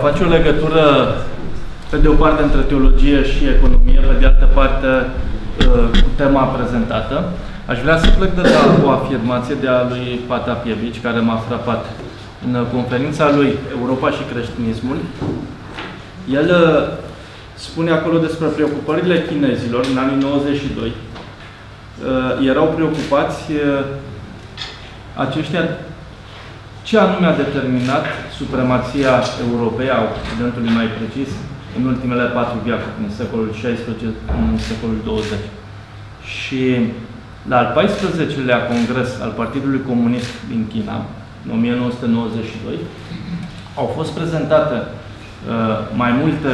face o legătură, pe de o parte, între teologie și economie, pe de altă parte, cu tema prezentată. Aș vrea să plec de la o afirmație de a lui Patapievici, care m-a frapat. În conferința lui Europa și creștinismul, el spune acolo despre preocupările chinezilor în anii 92. Erau preocupați aceștia ce anume a determinat supremația Europei, a Occidentului mai precis, în ultimele 4 veacuri, în secolul XVI, în secolul XX. Și la al 14-lea congres al Partidului Comunist din China, în 1992, au fost prezentate mai multe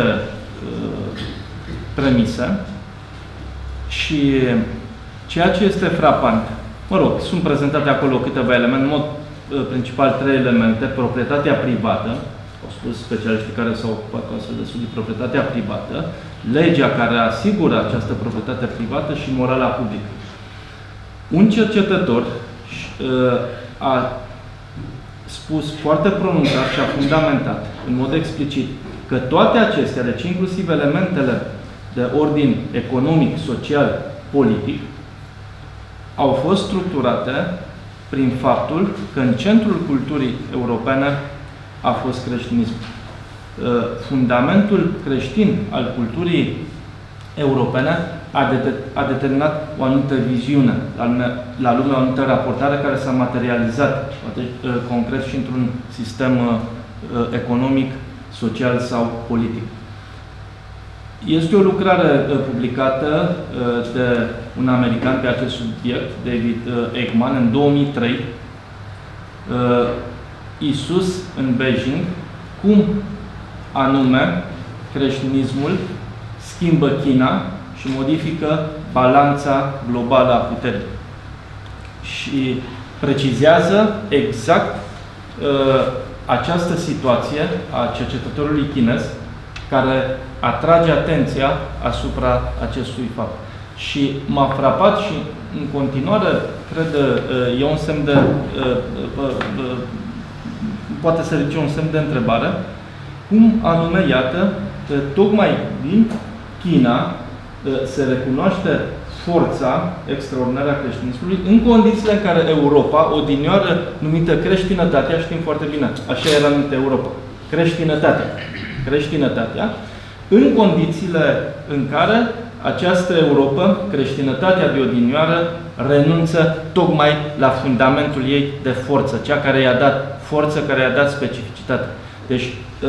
premise și ceea ce este frapant, mă rog, sunt prezentate acolo câteva elemente, în mod principal 3 elemente: proprietatea privată, au spus specialiștii care s-au ocupat cu astfel de studii, proprietatea privată, legea care asigură această proprietate privată și morala publică. Un cercetător a spus foarte pronunțat și a fundamentat, în mod explicit, că toate acestea, deci inclusiv elementele de ordin economic, social, politic, au fost structurate prin faptul că în centrul culturii europene a fost creștinismul. Fundamentul creștin al culturii europene a determinat o anumită viziune la lume, o anumită raportare care s-a materializat concret și într-un sistem economic, social sau politic. Este o lucrare publicată de un american pe acest subiect, David Eggman, în 2003, Isus în Beijing, cum anume creștinismul schimbă China și modifică balanța globală a puterii. Și precizează exact această situație a cercetătorului chinez, care atrage atenția asupra acestui fapt. Și m-a frapat și în continuare, cred, e un semn de... poate să ridice un semn de întrebare, cum anume, iată, tocmai din China se recunoaște forța extraordinară a creștinismului în condițiile în care Europa, odinioară numită creștinătatea, știm foarte bine, așa era numită Europa, creștinătatea, în condițiile în care această Europa, creștinătatea de odinioară, renunță tocmai la fundamentul ei de forță, cea care i-a dat forță, care i-a dat specificitate. Deci,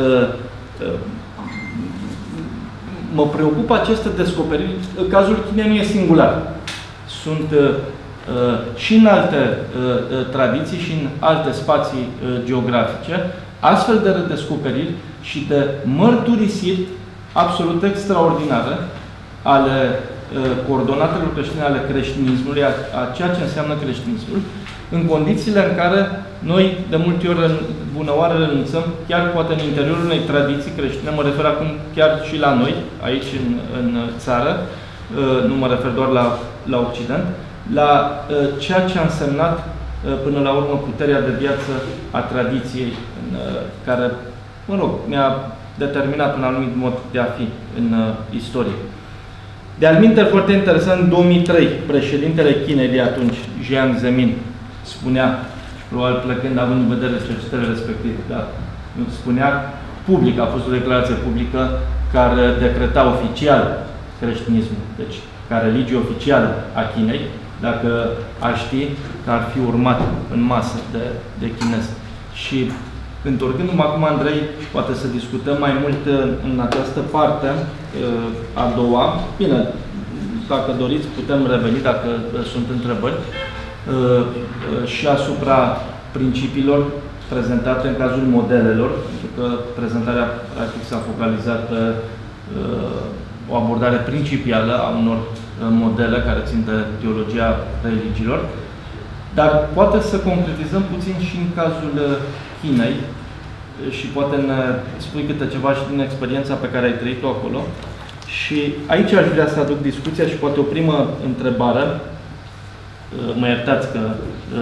mă preocupă aceste descoperiri. Cazul Chinei nu e singular. Sunt și în alte tradiții și în alte spații geografice astfel de redescoperiri și de mărturisiri absolut extraordinare ale coordonatelor creștine, ale creștinismului, a ceea ce înseamnă creștinismul, în condițiile în care noi, de multe ori, bună oară, renunțăm, chiar poate în interiorul unei tradiții creștine, mă refer acum chiar și la noi, aici în țară, nu mă refer doar la Occident, la ceea ce a însemnat până la urmă puterea de viață a tradiției, care, mă rog, ne-a determinat un anumit mod de a fi în istorie. De altminteri, foarte interesant, în 2003, președintele Chinei de atunci, Jiang Zemin, spunea, probabil plecând având în vedere cercetările respective, dar spunea public, a fost o declarație publică care decreta oficial creștinismul, deci ca religie oficială a Chinei, dacă ar ști că ar fi urmat în masă de chinezi. Și întorcându-mă acum, Andrei, poate să discutăm mai mult în această parte a doua. Bine, dacă doriți, putem reveni, dacă sunt întrebări, și asupra principiilor prezentate în cazul modelelor, pentru că prezentarea practic s-a focalizat pe o abordare principială a unor modele care țin de teologia religiilor, dar poate să concretizăm puțin și în cazul Chinei și poate ne spui câte ceva și din experiența pe care ai trăit-o acolo. Și aici aș vrea să aduc discuția și poate o primă întrebare. Mă iertați că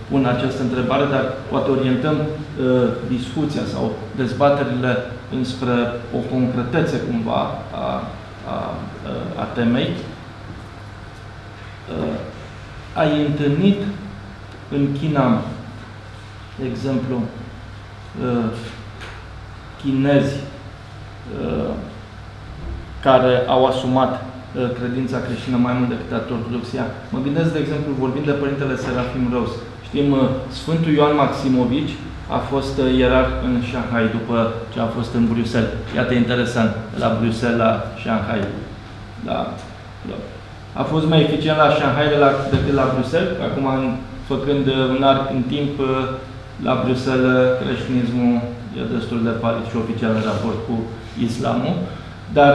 pun această întrebare, dar poate orientăm discuția sau dezbaterile înspre o concretețe cumva a temei. Ai întâlnit în China, de exemplu, chinezi care au asumat credința creștină mai mult decât ortodoxia. Mă gândesc, de exemplu, vorbind de Părintele Serafim Rose. Știm, Sfântul Ioan Maximovici a fost ierarh în Shanghai după ce a fost în Bruxelles. Iată, interesant, la Bruxelles, la Shanghai. A fost mai eficient la Shanghai decât la Bruxelles. Acum, făcând un arc în timp, la Bruxelles creștinismul e destul de palid și oficial în raport cu islamul. Dar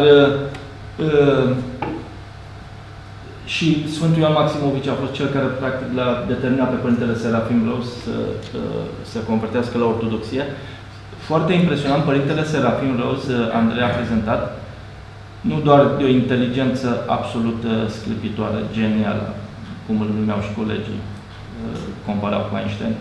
și Sfântul Ioan Maximovici a fost cel care practic l-a determinat pe Părintele Serafim Rose să se convertească la ortodoxie. Foarte impresionant, Părintele Serafim Rose, Andrei a prezentat, nu doar de o inteligență absolut sclipitoare, genială, cum îl numeau și colegii, comparau cu Einstein,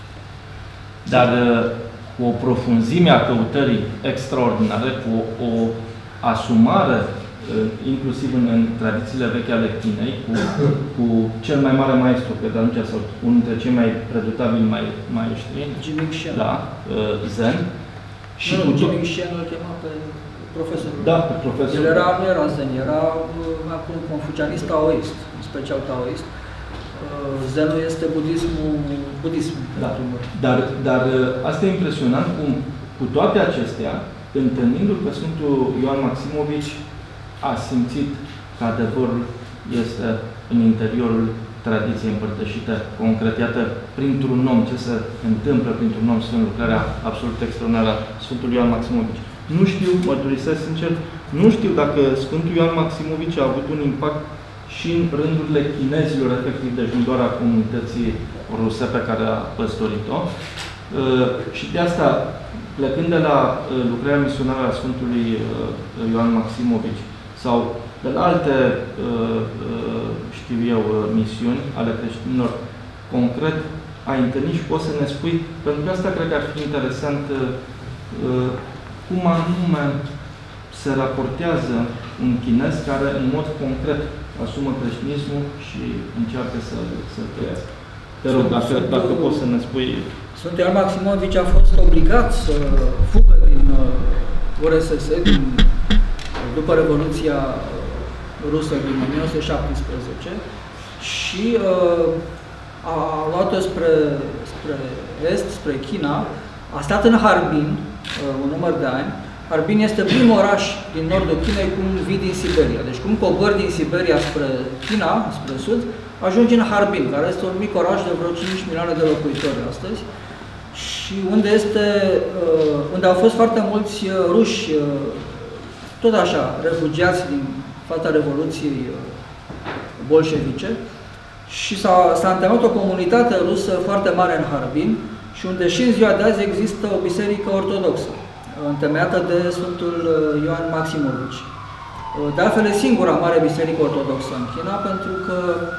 dar cu o profunzime a căutării extraordinare, cu o asumare, inclusiv în tradițiile vechi ale Chinei, cu cel mai mare maestru, cred atunci, sau unul dintre cei mai redutabili maestri, da, Zen. Și cu Jiming Shen îl chema pe profesorul. Da, pe profesorul. El nu era Zen, era acum confucianist taoist, în special taoist. Zenul este budism. Da. Dar asta e impresionant cum, cu toate acestea, întâlnindu-l pe Sfântul Ioan Maximovici, a simțit că adevărul este în interiorul tradiției împărtășite, concret, iată, printr-un om, ce se întâmplă printr-un om sfânt, lucrarea absolut extraordinară a Sfântului Ioan Maximovici. Nu știu, mărturisesc sincer, nu știu dacă Sfântul Ioan Maximovici a avut un impact și în rândurile chinezilor, efectiv, deci nu doar a comunității ruse pe care a păstorit-o. Și de asta, plecând de la lucrarea misionară a Sfântului Ioan Maximovici sau de la alte, știu eu, misiuni ale creștinilor, concret, ai întâlnit și poți să ne spui, pentru că asta cred că ar fi interesant, cum anume se raportează un chinez care, în mod concret, asumă creștinismul și încearcă să-l trăiască. Te rog, dacă poți să ne spui... Sfântul Ioan Maximovici a fost obligat să fugă din URSS după Revoluția Rusă din 1917 și a luat-o spre est, spre China. A stat în Harbin un număr de ani. Harbin este primul oraș din nordul Chinei cum vii din Siberia. Deci cum cobori din Siberia spre China, spre sud, ajungi în Harbin, care este un mic oraș de vreo 5 milioane de locuitori astăzi și unde au fost foarte mulți ruși, tot așa, refugiați din fața Revoluției bolșevice și s-a întemeiat o comunitate rusă foarte mare în Harbin și unde și în ziua de azi există o biserică ortodoxă, întemeiată de Sfântul Ioan Maximovici. De altfel, e singura mare biserică ortodoxă în China, pentru că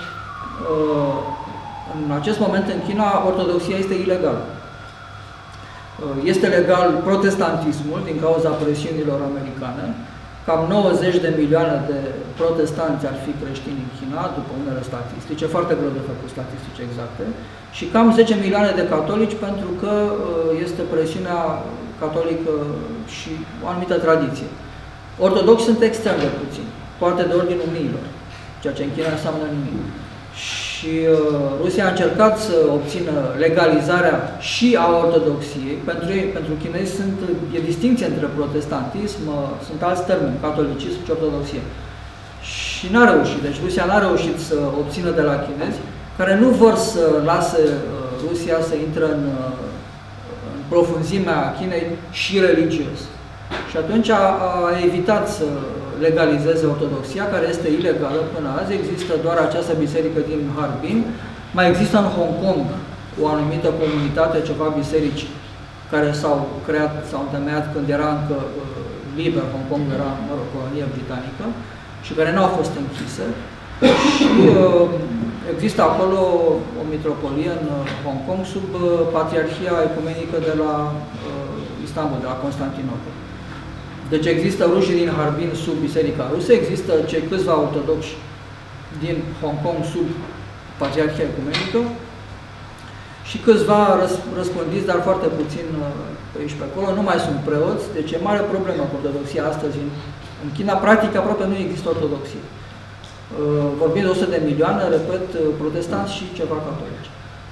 în acest moment în China ortodoxia este ilegală. Este legal protestantismul din cauza presiunilor americane. Cam 90 de milioane de protestanți ar fi creștini în China, după unele statistici, foarte greu de făcut statistici exacte, și cam 10 milioane de catolici, pentru că este presiunea catolică și o anumită tradiție. Ortodoxi sunt extrem de puțini, poate de ordinul miilor, ceea ce în China înseamnă nimic. Și Rusia a încercat să obțină legalizarea și a ortodoxiei. Pentru chinezi e distinție între protestantism, sunt alți termeni, catolicism și ortodoxie. Și n-a reușit. Deci Rusia n-a reușit să obțină de la chinezi, care nu vor să lase Rusia să intre în profunzimea Chinei și religios. Și atunci a evitat să legalizeze ortodoxia, care este ilegală până azi. Există doar această biserică din Harbin. Mai există în Hong Kong o anumită comunitate, ceva biserici care s-au creat, s-au întemeiat când era încă liber, Hong Kong era, mă rog, colonie britanică, și care nu au fost închise, Și există acolo o mitropolie în Hong Kong sub Patriarhia Ecumenică de la Istanbul, de la Constantinopol. Deci există rușii din Harbin sub Biserica Rusă, există cei câțiva ortodoxi din Hong Kong sub Patriarhia Ecumenică și câțiva răspândiți, dar foarte puțin pe aici pe acolo. Nu mai sunt preoți, deci e mare problemă cu ortodoxia astăzi. În China, practic, aproape nu există ortodoxie. Vorbim de 100 de milioane, repet, protestanți și ceva catolici.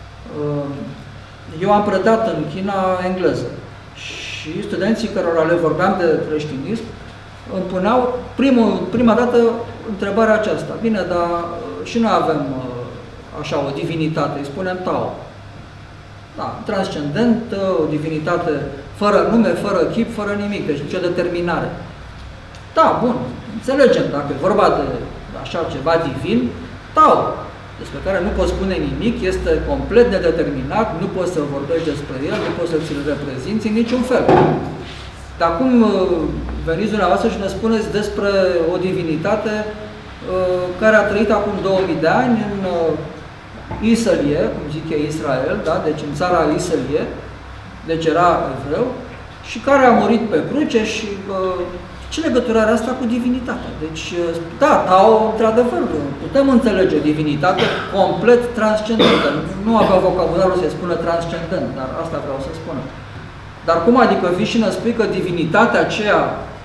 Eu am predat în China engleză și studenții cărora le vorbeam de creștinism îmi puneau prima dată întrebarea aceasta. Bine, dar și noi avem așa o divinitate, îi spunem Tao. Da, transcendent, o divinitate fără nume, fără chip, fără nimic, deci nicio determinare. Da, bun, înțelegem, dacă e vorba de așa ceva divin, Tao, despre care nu poți spune nimic, este complet nedeterminat, nu poți să vorbești despre el, nu poți să ți-l reprezinți în niciun fel. Dar acum veniți dumneavoastră și ne spuneți despre o divinitate care a trăit acum 2000 de ani în Isălie, cum zic eu, Israel, da? Deci în țara Isălie, deci era evreu, și care a murit pe cruce și ce legătură are asta cu divinitatea? Deci, da, Tao, într-adevăr, putem înțelege o divinitate complet transcendentă. Nu avea vocabularul să spună transcendent, dar asta vreau să spun. Dar cum adică vii și ne spui că divinitatea aceea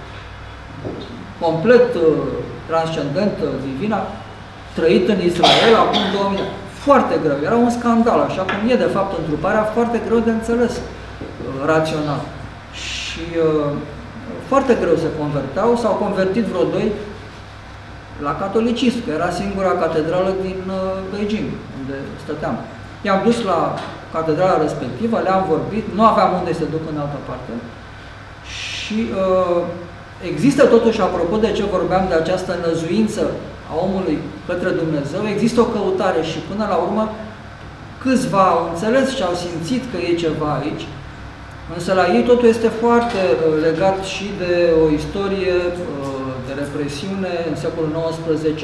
complet transcendentă, divină, trăit în Israel acum 2000 de ani? Foarte greu. Era un scandal, așa cum e de fapt întruparea, foarte greu de înțeles rațional. Și foarte greu se converteau, s-au convertit vreo doi la catolicism, că era singura catedrală din Beijing, unde stăteam. I-am dus la catedrala respectivă, le-am vorbit, nu aveam unde să duc în altă parte. Și există totuși, apropo de ce vorbeam de această năzuință a omului către Dumnezeu, există o căutare și până la urmă câțiva au înțeles și au simțit că e ceva aici. Însă la ei totul este foarte legat și de o istorie de represiune. În secolul XIX,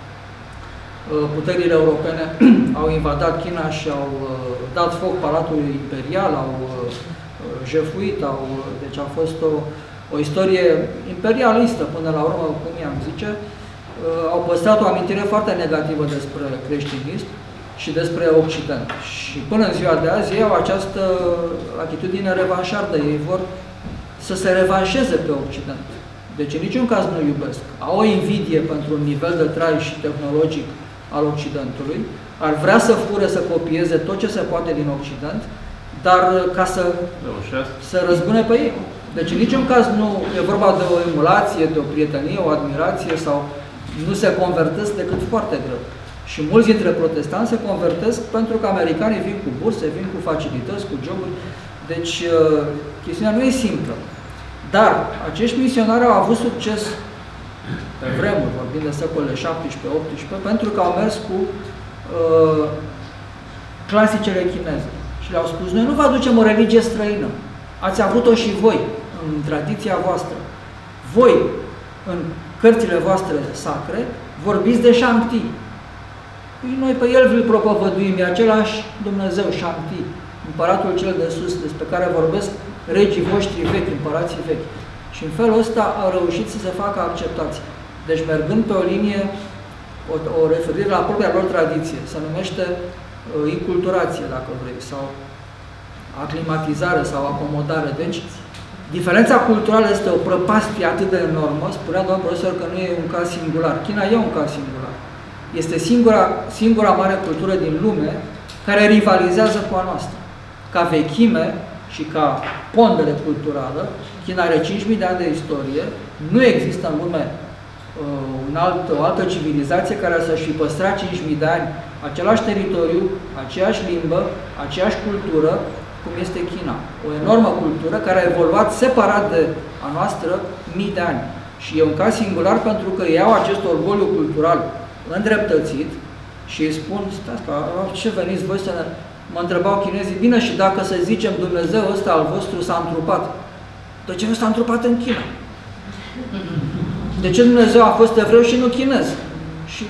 puterile europene au invadat China și au dat foc Palatului Imperial, au jefuit, deci a fost o istorie imperialistă până la urmă, cum i-am zice. Au păstrat o amintire foarte negativă despre creștinism și despre Occident. Și până în ziua de azi ei au această atitudine revanșardă. Ei vor să se revanșeze pe Occident. Deci în niciun caz nu iubesc. Au o invidie pentru un nivel de trai și tehnologic al Occidentului. Ar vrea să fure, să copieze tot ce se poate din Occident, dar ca să răzbune pe ei. Deci în niciun caz nu e vorba de o emulație, de o prietenie, o admirație sau nu se convertesc decât foarte greu. Și mulți dintre protestanți se convertesc pentru că americanii vin cu burse, vin cu facilități, cu joburi. Deci, chestiunea nu e simplă. Dar acești misionari au avut succes pe vremuri, vorbind de secolele 17-18, pentru că au mers cu clasicele chineze. Și le-au spus, noi nu vă aducem o religie străină. Ați avut-o și voi, în tradiția voastră. Voi, în cărțile voastre sacre, vorbiți de Shangti. Noi pe el îl propovăduim, e același Dumnezeu, Shangti, împăratul cel de sus, despre care vorbesc regii voștri vechi, împărații vechi. Și în felul ăsta au reușit să se facă acceptați. Deci mergând pe o linie, o referire la propria lor tradiție, se numește inculturație, dacă vrei, sau aclimatizare sau acomodare. Deci, diferența culturală este o prăpastie atât de enormă, spunea domnul profesor că nu e un caz singular. China e un caz singular. Este singura mare cultură din lume care rivalizează cu a noastră. Ca vechime și ca pondere culturală, China are 5.000 de ani de istorie, nu există în lume o altă civilizație care să-și fi păstrat 5.000 de ani același teritoriu, aceeași limbă, aceeași cultură, cum este China. O enormă cultură care a evoluat separat de a noastră mii de ani. Și e un caz singular pentru că iau acest orgoliu cultural îndreptățit și îi spun, stați, ce veniți voi să ne... Mă întrebau chinezii, bine, și dacă să zicem Dumnezeu ăsta al vostru s-a întrupat, de ce nu s-a întrupat în China? De ce Dumnezeu a fost evreu și nu chinez? Și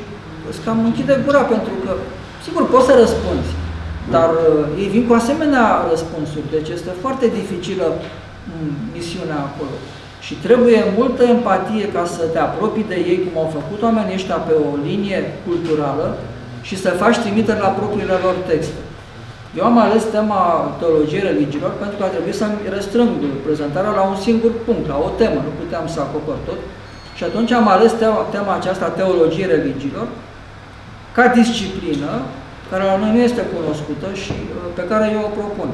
îți cam închide gura, pentru că, sigur, poți să răspunzi, dar ei vin cu asemenea răspunsuri, deci este foarte dificilă misiunea acolo. Și trebuie multă empatie ca să te apropii de ei, cum au făcut oamenii ăștia pe o linie culturală și să faci trimitere la propriile lor texte. Eu am ales tema teologiei religiilor pentru că a trebuit să-mi restrâng prezentarea la un singur punct, la o temă, nu puteam să acopăr tot. Și atunci am ales tema aceasta teologiei religiilor ca disciplină, care la noi nu este cunoscută și pe care eu o propun.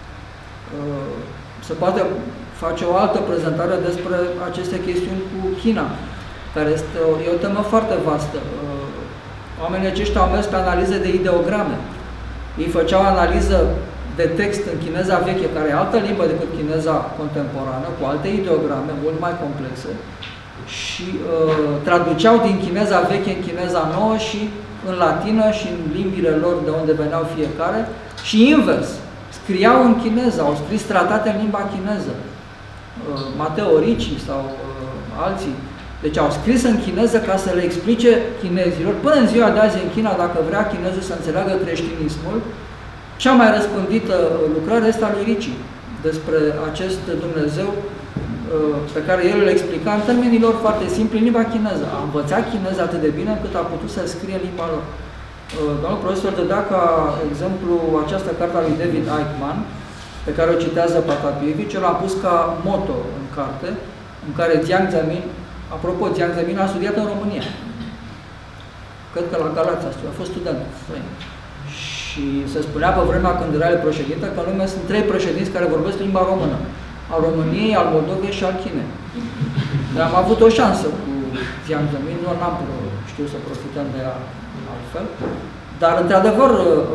Se poate face o altă prezentare despre aceste chestiuni cu China, care este o temă foarte vastă. Oamenii aceștia au mers pe analize de ideograme. Ei făceau analiză de text în chineza veche, care e altă limbă decât chineza contemporană, cu alte ideograme mult mai complexe, și traduceau din chineza veche în chineza nouă și în latină și în limbile lor de unde veneau fiecare, și invers. Scriau în chineză, au scris tratate în limba chineză. Matteo Ricci sau alții. Deci au scris în chineză ca să le explice chinezilor. Până în ziua de azi în China, dacă vrea chinezul să înțeleagă creștinismul, cea mai răspândită lucrare este a lui Ricci despre acest Dumnezeu pe care el îl explica în termenilor foarte simpli în limba chineză. A învățat chineză atât de bine încât a putut să scrie în limba lor. Domnul profesor dădea ca exemplu această carte a lui David Eichmann, pe care o citează Patapievici, el a pus ca moto în carte, în care Jiang Zemin, apropo, Jiang Zemin a studiat în România. Cred că la Galați a fost student. Și se spunea pe vremea când era el președinte că în lume sunt 3 președinți care vorbesc limba română. Al României, al Moldovei și al Chinei. Dar am avut o șansă cu Jiang Zemin, nu am știut să profităm de ea altfel. Dar, într-adevăr,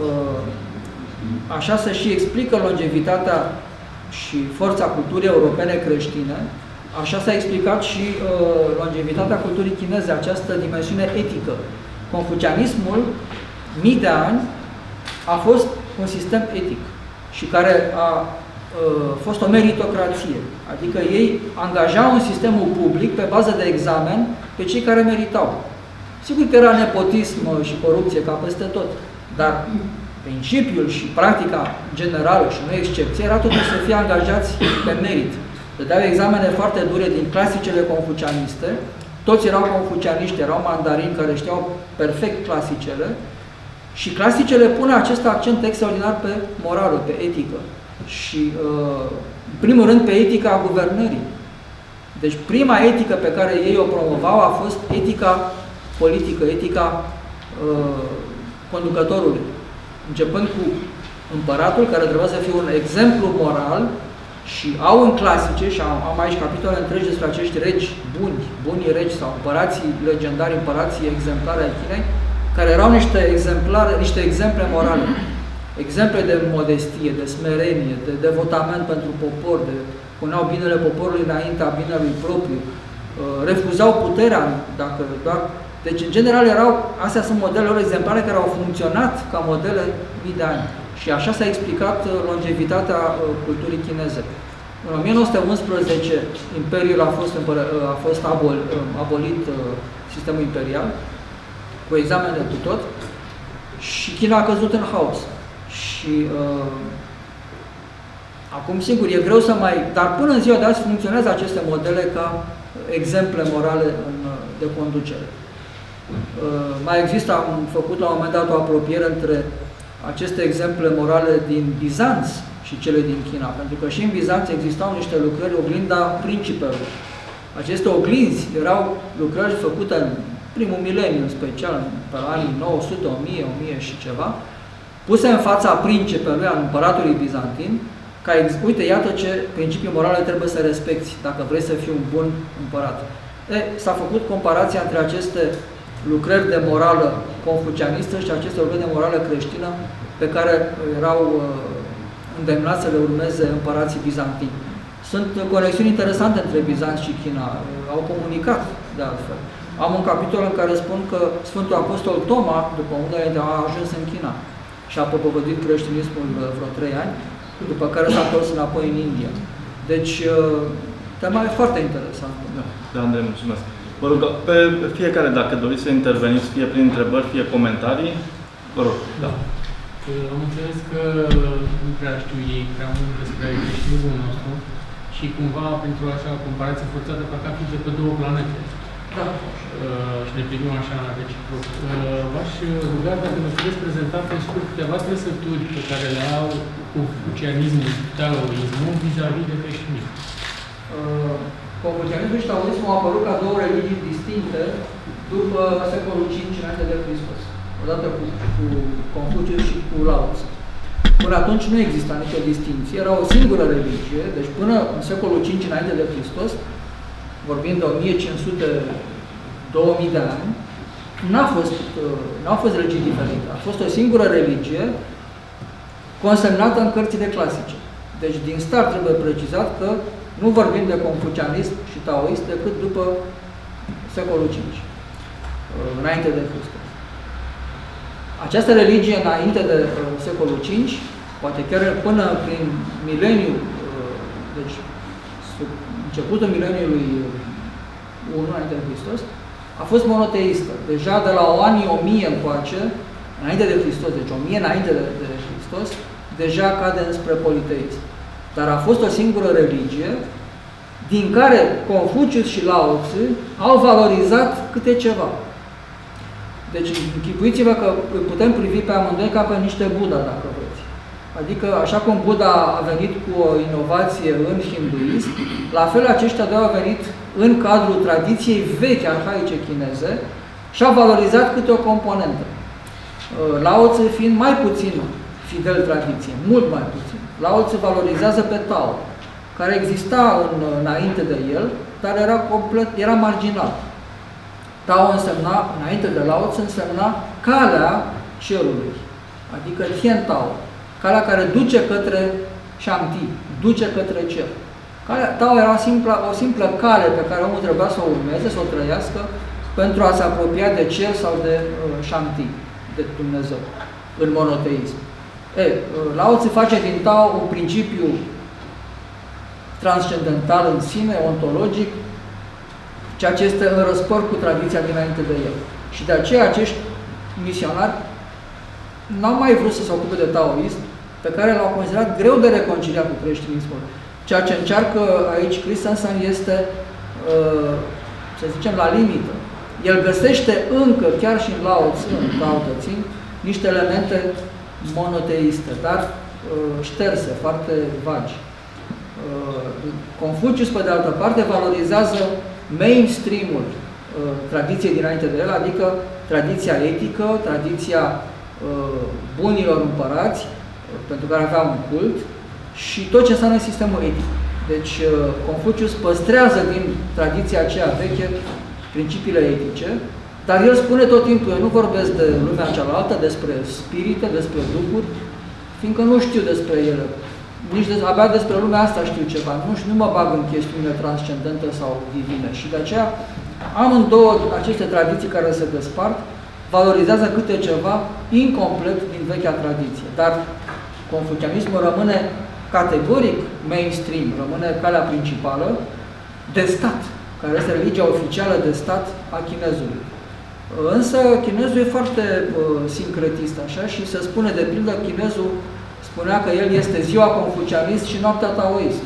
așa se și explică longevitatea și forța culturii europene creștine, așa s-a explicat și longevitatea culturii chineze, această dimensiune etică. Confucianismul, mii de ani, a fost un sistem etic și care a fost o meritocrație. Adică ei angajau în sistemul public pe bază de examen pe cei care meritau. Sigur că era nepotism și corupție ca peste tot, dar principiul și practica generală și nu excepție era totuși să fie angajați pe merit. Dădeau examene foarte dure din clasicele confucianiste, toți erau confucianiști, erau mandarini care știau perfect clasicele și clasicele pun acest accent extraordinar pe morală, pe etică și, în primul rând, pe etica guvernării. Deci prima etică pe care ei o promovau a fost etica politică, etica conducătorului. Începând cu împăratul, care trebuia să fie un exemplu moral și au în clasice, și am aici capitole întregi despre acești regi buni, bunii regi sau împărații legendari, împărații exemplare ai Chinei, care erau niște exemple morale. Exemple de modestie, de smerenie, de devotament pentru popor, de puneau binele poporului înaintea binelui propriu, refuzau puterea, dacă doar... Deci, în general, astea sunt modelele exemplare care au funcționat ca modele mii de ani. Și așa s-a explicat longevitatea culturii chineze. În 1911, Imperiul a fost abolit, sistemul imperial, cu examene cu tot, și China a căzut în haos. Și acum, sigur, e greu să mai... Dar până în ziua de azi funcționează aceste modele ca exemple morale de conducere. Mai există, am făcut la un moment dat o apropiere între aceste exemple morale din Bizanț și cele din China, pentru că și în Bizanț existau niște lucrări, oglinda principelor. Aceste oglinzi erau lucrări făcute în primul mileniu, în special, pe anii 900, 1000, 1000 și ceva, puse în fața principelui, al împăratului bizantin, ca, uite, iată ce principii morale trebuie să respecti dacă vrei să fii un bun împărat. S-a făcut comparația între aceste lucrări de morală confucianistă și aceste lucrări de morală creștină pe care erau îndemnați să le urmeze împărații bizantini. Sunt conexiuni interesante între Bizanț și China, au comunicat de altfel. Am un capitol în care spun că Sfântul Apostol Toma, după unde a ajuns în China și a propovăduit creștinismul vreo 3 ani, după care s-a întors înapoi în India. Deci, tema e foarte interesantă. Da, Andrei, mulțumesc. Vă rog, pe fiecare, dacă doriți să interveniți, fie prin întrebări, fie comentarii, vă rog. Da. Am înțeles că nu prea știu ei prea mult despre creștinismul nostru și cumva, pentru așa comparație forțată, parcă am fi de pe două planete. Da. Și ne privim așa reciproc. V-aș ruga dacă ne puteți prezenta pe scurt câteva trăsături pe care le au confucianismul și taoismul vis-a-vis de creștinism. Confucianismul și taoismul au apărut ca două religii distincte după secolul V înainte de Hristos. Odată cu Confucius și cu Lao Tzu. Până atunci nu exista nicio distinție, era o singură religie, deci până în secolul V înainte de Hristos, vorbind de 1500-2000 de ani, n-au fost religii diferite. A fost o singură religie consemnată în cărțile clasice. Deci din start trebuie precizat că nu vorbim de confucianism și taoist decât după secolul V, înainte de Hristos. Această religie înainte de secolul V, poate chiar până prin mileniu, deci sub începutul mileniului 1 înainte de Hristos, a fost monoteistă. Deja de la anii 1000 încoace, înainte de Hristos, deci 1000 înainte de Hristos, deja cade înspre politeism. Dar a fost o singură religie din care Confucius și Lao Tzu au valorizat câte ceva. Deci închipuiți-vă că putem privi pe amândoi ca pe niște Buddha, dacă vreți. Adică, așa cum Buddha a venit cu o inovație în hinduism, la fel aceștia doi au venit în cadrul tradiției vechi, arhaice chineze și au valorizat câte o componentă. Lao Tzu fiind mai puțin fidel tradiției, mult mai puțin. Lao Tzu valorizează pe Tao, care exista înainte de el, dar era marginal. Tao însemna, înainte de Lao Tzu, însemna calea cerului, adică Tien Tao, calea care duce către Shanti, duce către cer. Tao era o simplă cale pe care omul trebuia să o urmeze, să o trăiască, pentru a se apropia de cer sau de Shanti, de Dumnezeu, în monoteism. Lao Tzu face din Tao un principiu transcendental în sine, ontologic, ceea ce este în răspăr cu tradiția dinainte de el. Și de aceea acești misionari n-au mai vrut să se ocupe de taoism, pe care l-au considerat greu de reconciliat cu creștinismul. Ceea ce încearcă aici Christensen este, să zicem, la limită. El găsește încă, chiar și în Lao Tzu, în Tao Te Ching, niște elemente monoteiste, dar șterse, foarte vagi. Confucius, pe de altă parte, valorizează mainstream-ul tradiției dinainte de el, adică tradiția etică, tradiția bunilor împărați, pentru care avea un cult, și tot ce înseamnă sistemul etic. Deci Confucius păstrează din tradiția aceea veche principiile etice, dar el spune tot timpul, eu nu vorbesc de lumea cealaltă, despre spirite, despre duhuri, fiindcă nu știu despre ele. Abia despre lumea asta știu ceva, nu mă bag în chestiunile transcendente sau divine. Și de aceea amândouă aceste tradiții care se despart valorizează câte ceva incomplet din vechea tradiție. Dar confucianismul rămâne categoric mainstream, rămâne calea principală de stat, care este religia oficială de stat a chinezului. Însă chinezul e foarte sincretist așa și se spune, de pildă, chinezul spunea că el este ziua confucianist și noaptea taoist.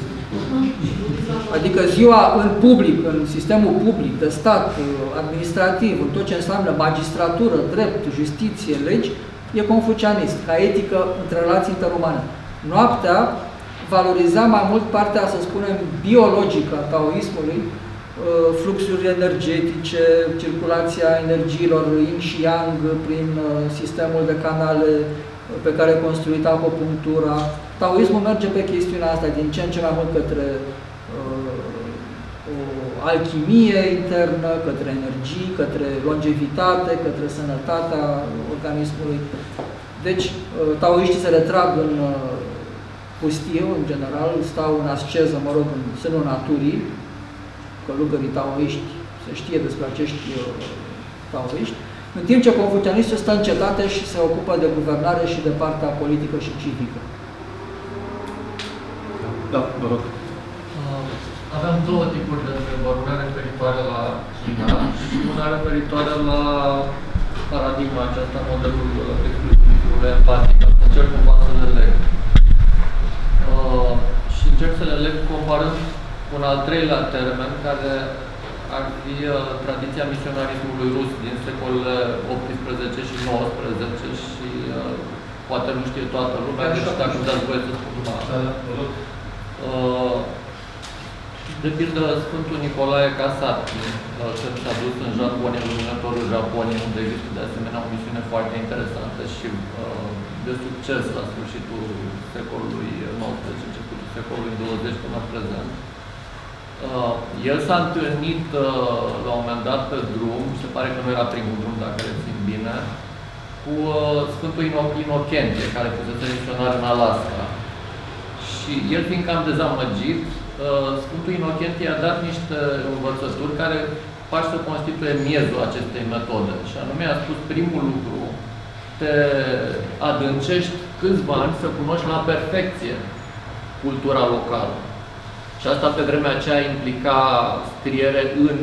Adică ziua în public, în sistemul public, de stat, administrativ, în tot ce înseamnă magistratură, drept, justiție, legi, e confucianist, ca etică între relații interumane. Noaptea valoriza mai mult partea, să spunem, biologică a taoismului, fluxuri energetice, circulația energiilor yin și yang prin sistemul de canale pe care construita acupunctura. Taoismul merge pe chestiunea asta din ce în ce mai mult către o alchimie internă, către energii, către longevitate, către sănătatea organismului. Deci, taoiștii se retrag în pustiu, în general, stau în asceză, mă rog, în sânul naturii, călugării taoiști, se știe despre acești taoiști, în timp ce confucianistul stă în cetate și se ocupă de guvernare și de partea politică și civică. Da, vă rog. Aveam două tipuri de întrebări, una referitoare la China și una referitoare la paradigma aceasta, modelul exclusivului empatic. Să încerc cumva să le leg. Și încerc să le leg comparând un al treilea termen, care ar fi tradiția misionarismului rus din secolele 18 și 19 și poate nu știe toată lumea, deci dacă îmi dați voie să spun așa. De pildă, Sfântul Nicolae Casati, când s-a dus în Japonia, luminătorul Japoniei, unde există de asemenea o misiune foarte interesantă și de succes la sfârșitul secolului XIX, începutul secolului 20 până în prezent. El s-a întâlnit la un moment dat pe drum, se pare că nu era primul drum, dacă rețin bine, cu Sfântul Inocentie, care fusese misionar în Alaska. Și el, fiind cam dezamăgit, Sfântul Inocentie a dat niște învățături care par să constituie miezul acestei metode. Și anume a spus primul lucru, te adâncești câțiva ani să cunoști la perfecție cultura locală. Și asta pe vremea aceea implica scriere în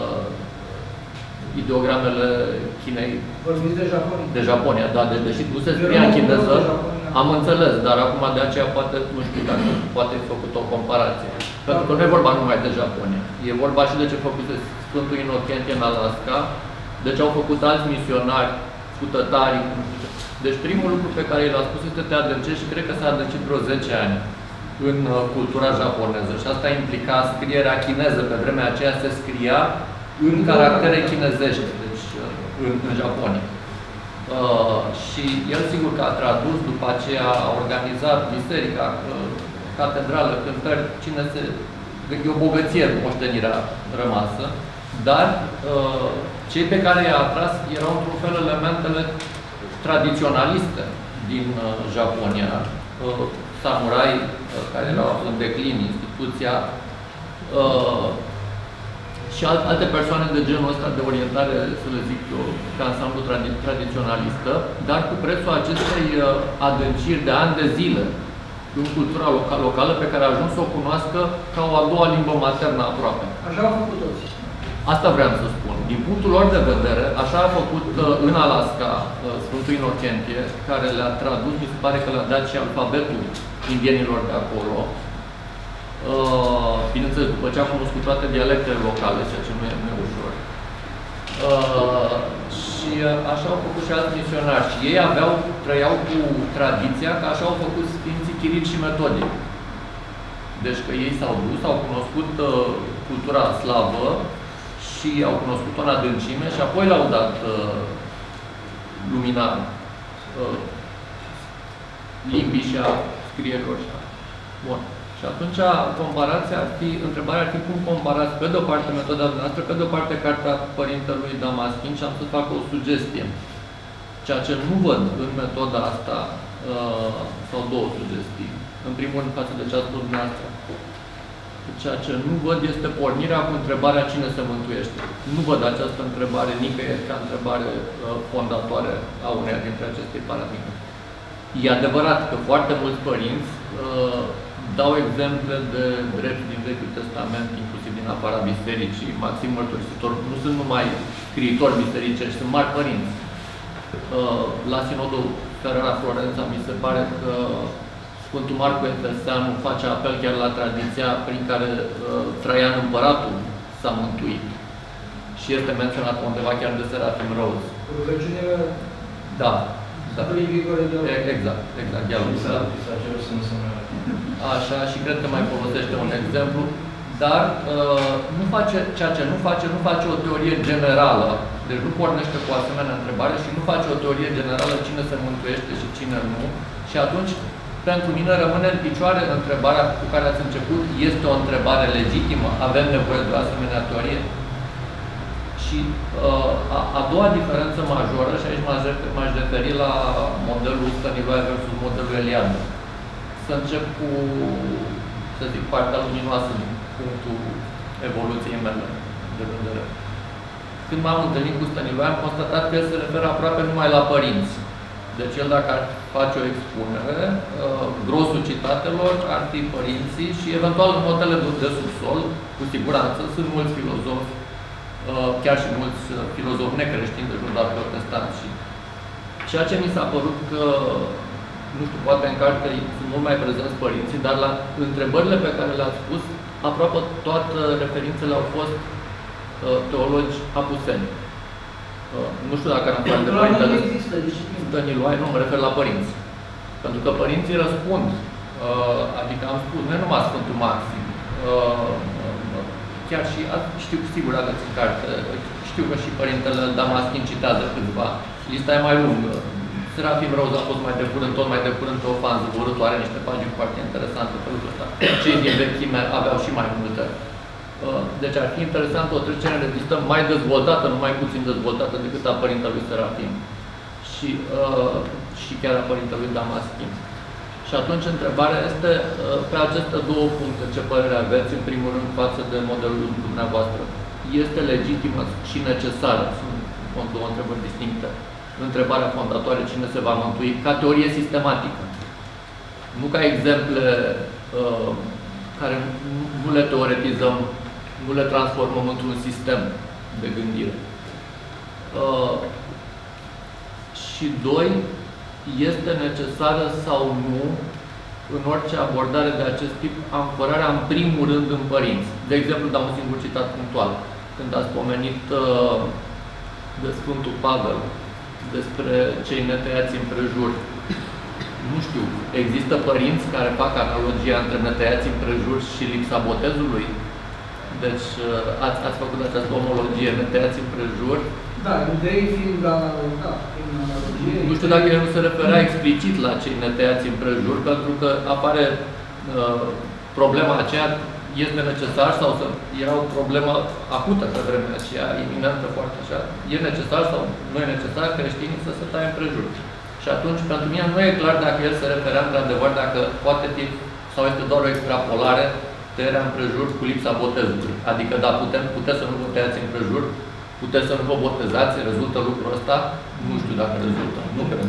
ideogramele Chinei. Vorbiți de Japonia. De Japonia, da. Deși nu se scria în chineză, am înțeles, dar acum de aceea poate, nu știu dacă poate fi făcut o comparație. Pentru că nu e vorba numai de Japonia. E vorba și de ce făcuse Sfântul Inocentie în Alaska, de ce au făcut alți misionari cu tătarii. Deci primul lucru pe care l-a spus este te adâncești și cred că s-a adâncit vreo 10 ani în cultura japoneză. Și asta implica scrierea chineză. Pe vremea aceea se scria în caractere chinezești, deci în Japonia. Și el sigur că a tradus, după aceea a organizat biserica, catedrală, cântări, e o bogăție moștenirea rămasă, dar cei pe care i-a atras erau într-un fel elementele tradiționaliste din Japonia, samurai care erau în declin, instituția, și alte persoane de genul ăsta de orientare, să le zic eu, pe ansamblu tradiționalistă, dar cu prețul acestei adânciri de ani de zile în cultura locală pe care a ajuns să o cunoască ca o a doua limbă maternă aproape. Așa au făcut toți. Asta vreau să spun. Din punctul lor de vedere, așa a făcut în Alaska Sfântul Inocentie, care le-a tradus, mi se pare că le-a dat și alfabetul indienilor de acolo. Bineînțeles, după ce a cunoscut toate dialectele locale, ceea ce nu e ușor. Și așa au făcut și alți misionari. Și ei trăiau cu tradiția că așa au făcut Sfinții Chiril și Metodie. Deci că ei s-au dus, au cunoscut cultura slavă și au cunoscut-o în adâncime și apoi le-au dat lumina limbii și a scrierilor. Bun. Și atunci comparația ar fi, întrebarea ar fi cum comparați pe de o parte metoda noastră, pe de o parte cartea Părintelui Damaschin și am să fac o sugestie. Ceea ce nu văd în metoda asta, sau două sugestii. În primul rând față de ce a spus dumneavoastră. Ceea ce nu văd este pornirea cu întrebarea cine se mântuiește. Nu văd această întrebare nicăieri ca întrebare fondatoare a uneia dintre aceste paradigme. E adevărat că foarte mulți părinți dau exemple de drept din Vechiul Testament, inclusiv din afara bisericii, Maxim Mărturisitor, nu sunt numai scriitori bisericești, sunt mari părinți. La Sinodul Ferrara-Florența mi se pare că Sfântul Marcu Efeseanu face apel chiar la tradiția prin care Traian Împăratul s-a mântuit. Și este menționat undeva chiar de Serafim Rose. Rugăciunile? Da. Exact, așa, și cred că mai folosește un exemplu, dar nu face ceea ce nu face o teorie generală. Deci nu pornește cu o asemenea întrebare și nu face o teorie generală cine se mântuiește și cine nu. Și atunci, pentru mine rămâne în picioare întrebarea cu care ați început. Este o întrebare legitimă? Avem nevoie de o asemenea teorie? Și a doua diferență majoră, și aici m-aș referi la modelul Stăniloae versus modelul Eliade. Să încep cu, să zic, partea luminoasă din punctul evoluției mele de vedere. Când m-am întâlnit cu Stăniloae, am constatat că el se referă aproape numai la părinți. Deci el dacă ar face o expunere, grosul citatelor ar fi părinții și eventual în notele de subsol, cu siguranță, sunt mulți filozofi, chiar și mulți filozofi necreștini de jur protestanți. Și ceea ce mi s-a părut că, nu știu, poate în carte sunt mult mai prezenți părinții, dar la întrebările pe care le-ați spus, aproape toate referințele au fost teologi apuseni. Nu știu dacă am fost de părintele Dăniloai, nu, mă refer la părinți. Pentru că părinții răspund, adică am spus, nu numai Sfântul Maxim, chiar și, știu sigur aveți în carte, știu că și părintele Damaschin citează câțiva, lista e mai lungă. Serafim Răuz a fost mai de curând, tot mai de curând pe o fanză zburătoare, niște pagini foarte interesante pe lucrul ăsta. Cei din vechime aveau și mai multe. Deci ar fi interesant o trecere în revistă mai dezvoltată, nu mai puțin dezvoltată decât a părintelui Serafim și chiar a părintelui Damaschin. Și atunci întrebarea este pe aceste două puncte, ce părere aveți în primul rând față de modelul dumneavoastră? Este legitimă și necesară? Sunt două întrebări distincte. Întrebarea fondatoare, cine se va mântui, ca teorie sistematică. Nu ca exemple care nu le teoretizăm, nu le transformăm într-un sistem de gândire. Și doi, este necesară sau nu, în orice abordare de acest tip, ancorarea în primul rând în părinți. De exemplu, dau un singur citat punctual. Când ați pomenit de Sfântul Pavel, despre cei netăiați împrejur. Nu știu, există părinți care fac analogia între netăiați împrejur și lipsa botezului? Deci ați făcut această omologie, netăiați împrejur. Da, idei fiind analogie. Nu știu dacă el nu se referea explicit la cei netăiați împrejur, pentru că apare problema aceea, este necesar sau era o problemă acută pe vremea aceea, iminentă foarte așa, e necesar sau nu e necesar creștinii să se taie împrejur. Și atunci, pentru mine nu e clar dacă el se referea într-adevăr, dacă poate fi sau este doar o extrapolare tăierea împrejur cu lipsa botezului. Adică, da, puteți să nu vă tăiați împrejur, puteți să nu vă botezați, rezultă lucrul ăsta? Nu știu dacă rezultă. Nu cred.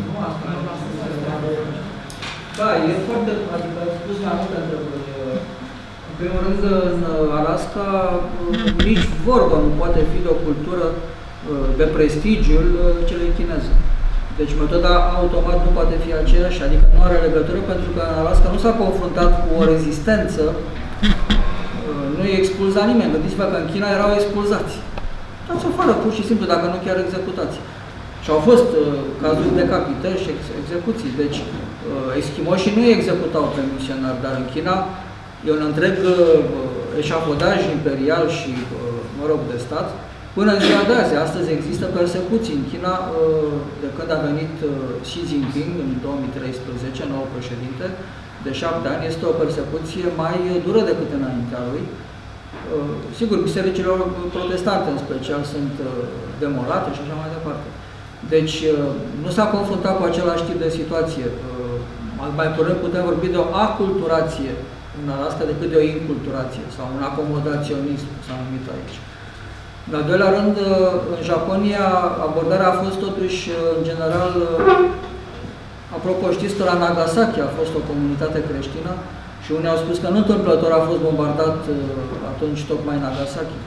Da, e foarte, adică ai spus mai multe întrebări. În primul rând, în Alaska, nici vorbă nu poate fi de o cultură de prestigiul celei chineze. Deci metoda automat nu poate fi aceeași, adică nu are legătură, pentru că în Alaska nu s-a confruntat cu o rezistență, nu i-a expulzat nimeni. Gândiți-vă că în China erau expulzați. Dați afară, pur și simplu, dacă nu chiar executați. Și au fost cazuri de decapitări și execuții. Deci, eschimoșii nu îi executau pe misionari, dar în China e un întreg eșafodaj imperial și, mă rog, de stat, până în ziua de azi. Astăzi există persecuții în China, de când a venit Xi Jinping în 2013, nou președinte, de 7 ani, este o persecuție mai dură decât înaintea lui. Sigur, bisericile protestante în special sunt demolate și așa mai departe. Deci, nu s-a confruntat cu același tip de situație. Mai curând putem vorbi de o aculturație în Alaska decât de o inculturație sau un acomodaționism, s-a numit aici. În al doilea rând, în Japonia, abordarea a fost totuși, în general, apropo, știți că la Nagasaki a fost o comunitate creștină și unii au spus că nu întâmplător a fost bombardat atunci tocmai Nagasaki.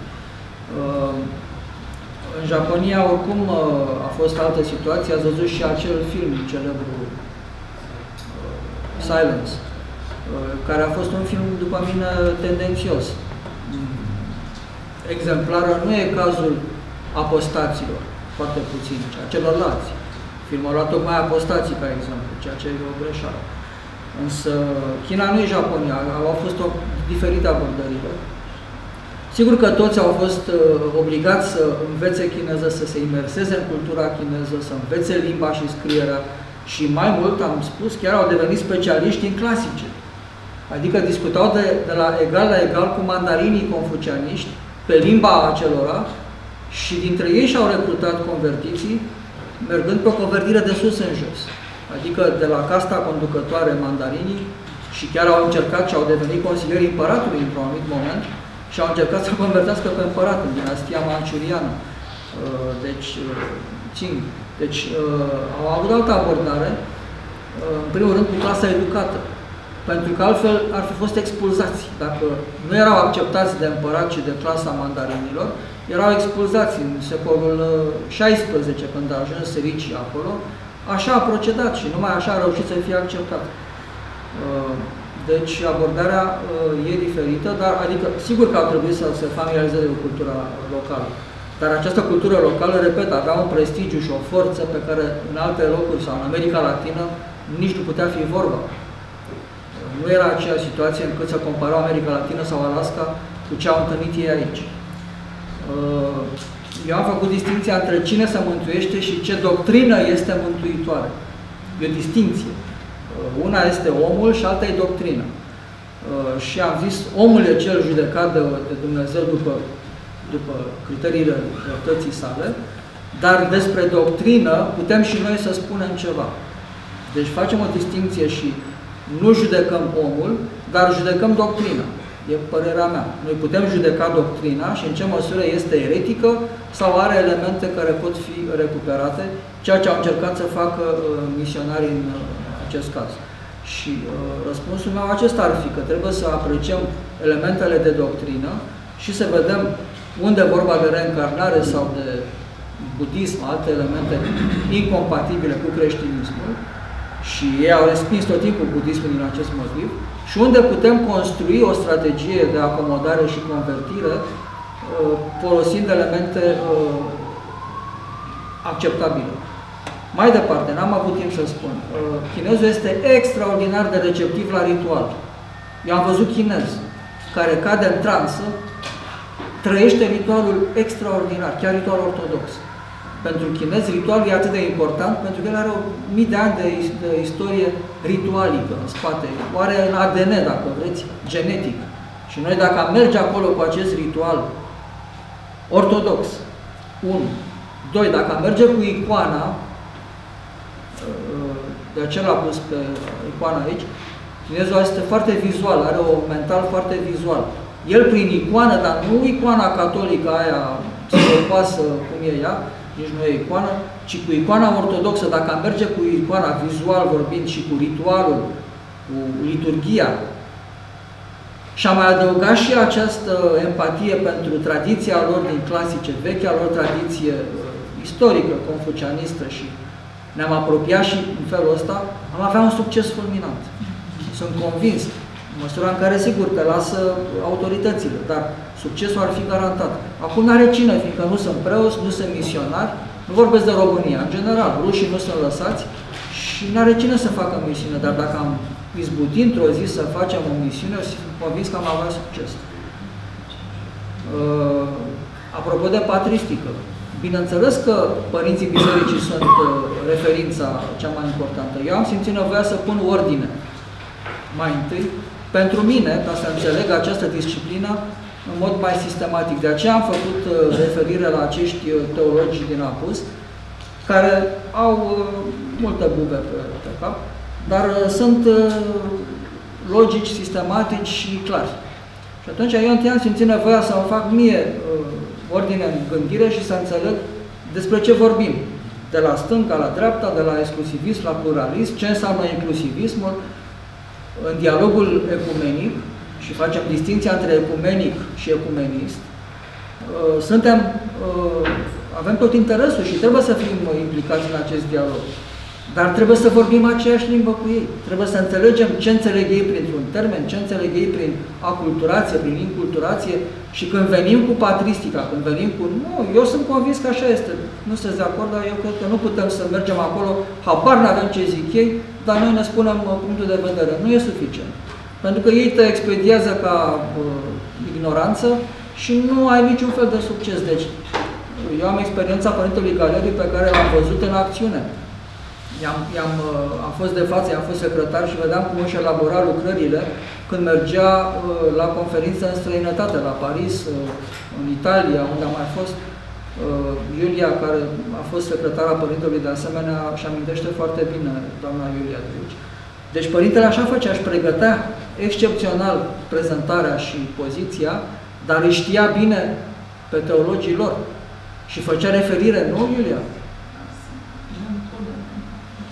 În Japonia, oricum, a fost altă situație. Ați văzut și acel film celebru, Silence, care a fost un film, după mine, tendențios. Exemplară nu e cazul apostaților, foarte puțin, ci a celorlalți. Filmul a luat tocmai apostații, ca exemplu, ceea ce e o greșeală. Însă, China nu e Japonia, au fost diferite abordările. Sigur că toți au fost obligați să învețe chineză, să se imerseze în cultura chineză, să învețe limba și scrierea și mai mult, am spus, chiar au devenit specialiști în clasice. Adică discutau de la egal la egal cu mandarinii confucianiști pe limba acelora și dintre ei și-au recrutat convertiții, mergând pe o convertire de sus în jos. Adică de la casta conducătoare mandarinii și chiar au încercat și au devenit consilierii împăratului într-un anumit moment și au încercat să convertească pe împărat în dinastia manciuriană. Deci, Qing. Deci au avut altă abordare, în primul rând cu clasa educată, pentru că altfel ar fi fost expulzați. Dacă nu erau acceptați de împărat, ci de clasa mandarinilor, erau expulzați în secolul XVI, când a ajuns Sericii acolo. Așa a procedat și numai așa a reușit să fie acceptat. Deci abordarea e diferită, dar adică sigur că ar trebui să se familiarizeze cu cultura locală. Dar această cultură locală, repet, avea un prestigiu și o forță pe care în alte locuri sau în America Latină nici nu putea fi vorba. Nu era aceeași situație încât să comparau America Latină sau Alaska cu ce au întâlnit ei aici. Eu am făcut distinția între cine se mântuiește și ce doctrină este mântuitoare. E o distinție. Una este omul și alta e doctrină. Și am zis, omul e cel judecat de Dumnezeu după criteriile dreptății sale, dar despre doctrină putem și noi să spunem ceva. Deci facem o distinție și nu judecăm omul, dar judecăm doctrina. E părerea mea. Noi putem judeca doctrina și în ce măsură este eretică sau are elemente care pot fi recuperate, ceea ce au încercat să facă misionarii în acest caz. Și răspunsul meu acesta ar fi că trebuie să apreciem elementele de doctrină și să vedem unde vorba de reîncarnare sau de budism, alte elemente incompatibile cu creștinismul, și ei au respins tot timpul budismul din acest motiv, și unde putem construi o strategie de acomodare și convertire folosind elemente acceptabile. Mai departe, n-am avut timp să spun, chinezul este extraordinar de receptiv la ritual. Eu am văzut chinez care cade în transă, trăiește ritualul extraordinar, chiar ritual ortodox. Pentru chinez, ritualul e atât de important pentru că el are 1000 de ani de istorie ritualică în spate. Oare în ADN, dacă vreți, genetic. Și noi, dacă am merge acolo cu acest ritual ortodox, 1. 2. Dacă am merge cu icoana, de aceea l-a pus pe icoana aici, chinezul este foarte vizual, are o mental foarte vizual. El prin icoană, dar nu icoana catolică aia, siropoasă, cum e ea, nici nu e icoană, ci cu icoana ortodoxă, dacă am merge cu icoana vizual vorbind și cu ritualul, cu liturghia, și am mai adăugat și această empatie pentru tradiția lor din clasice, vechea lor tradiție istorică, confucianistă, și ne-am apropiat și în felul ăsta, am avea un succes fulminant. Sunt convins, în măsura în care, sigur, te lasă autoritățile, dar succesul ar fi garantat. Acum n-are cine, fiindcă nu sunt preoți, nu sunt misionari, nu vorbesc de România, în general, rușii nu sunt lăsați și n-are cine să facă misiune, dar dacă am izbutit într-o zi să facem o misiune, sunt convins că am avea succes. Apropo de patristică, bineînțeles că părinții bisericii sunt referința cea mai importantă. Eu am simțit nevoia să pun ordine mai întâi, pentru mine, ca să înțeleg această disciplină în mod mai sistematic. De aceea am făcut referire la acești teologi din Apus, care au multe bube pe cap, dar sunt logici, sistematici și clari. Și atunci eu întâi am simțit nevoia să îmi fac mie ordine în gândire și să înțeleg despre ce vorbim. De la stânga la dreapta, de la exclusivism la pluralism, ce înseamnă inclusivismul, în dialogul ecumenic, și facem distinția între ecumenic și ecumenist, avem tot interesul și trebuie să fim implicați în acest dialog. Dar trebuie să vorbim aceeași limbă cu ei. Trebuie să înțelegem ce înțeleg ei printr-un termen, ce înțeleg ei prin aculturație, prin inculturație, și când venim cu patristica, când venim cu... Nu, eu sunt convins că așa este. Nu sunteți de acord, dar eu cred că nu putem să mergem acolo, habar n-avem ce zic ei, dar noi ne spunem punctul de vedere. Nu e suficient. Pentru că ei te expediază ca ignoranță și nu ai niciun fel de succes. Deci, eu am experiența Părintelui Galeriu pe care l-am văzut în acțiune. Am fost de față, am fost secretar și vedeam cum își elabora lucrările când mergea la conferință în străinătate, la Paris, în Italia, unde a mai fost Iulia, care a fost secretara Părintelui, de asemenea, și amintește foarte bine doamna Iulia Driuci. Deci Părintele așa făcea, își pregătea excepțional prezentarea și poziția, dar îi știa bine pe teologii lor și făcea referire, nu, Iulia?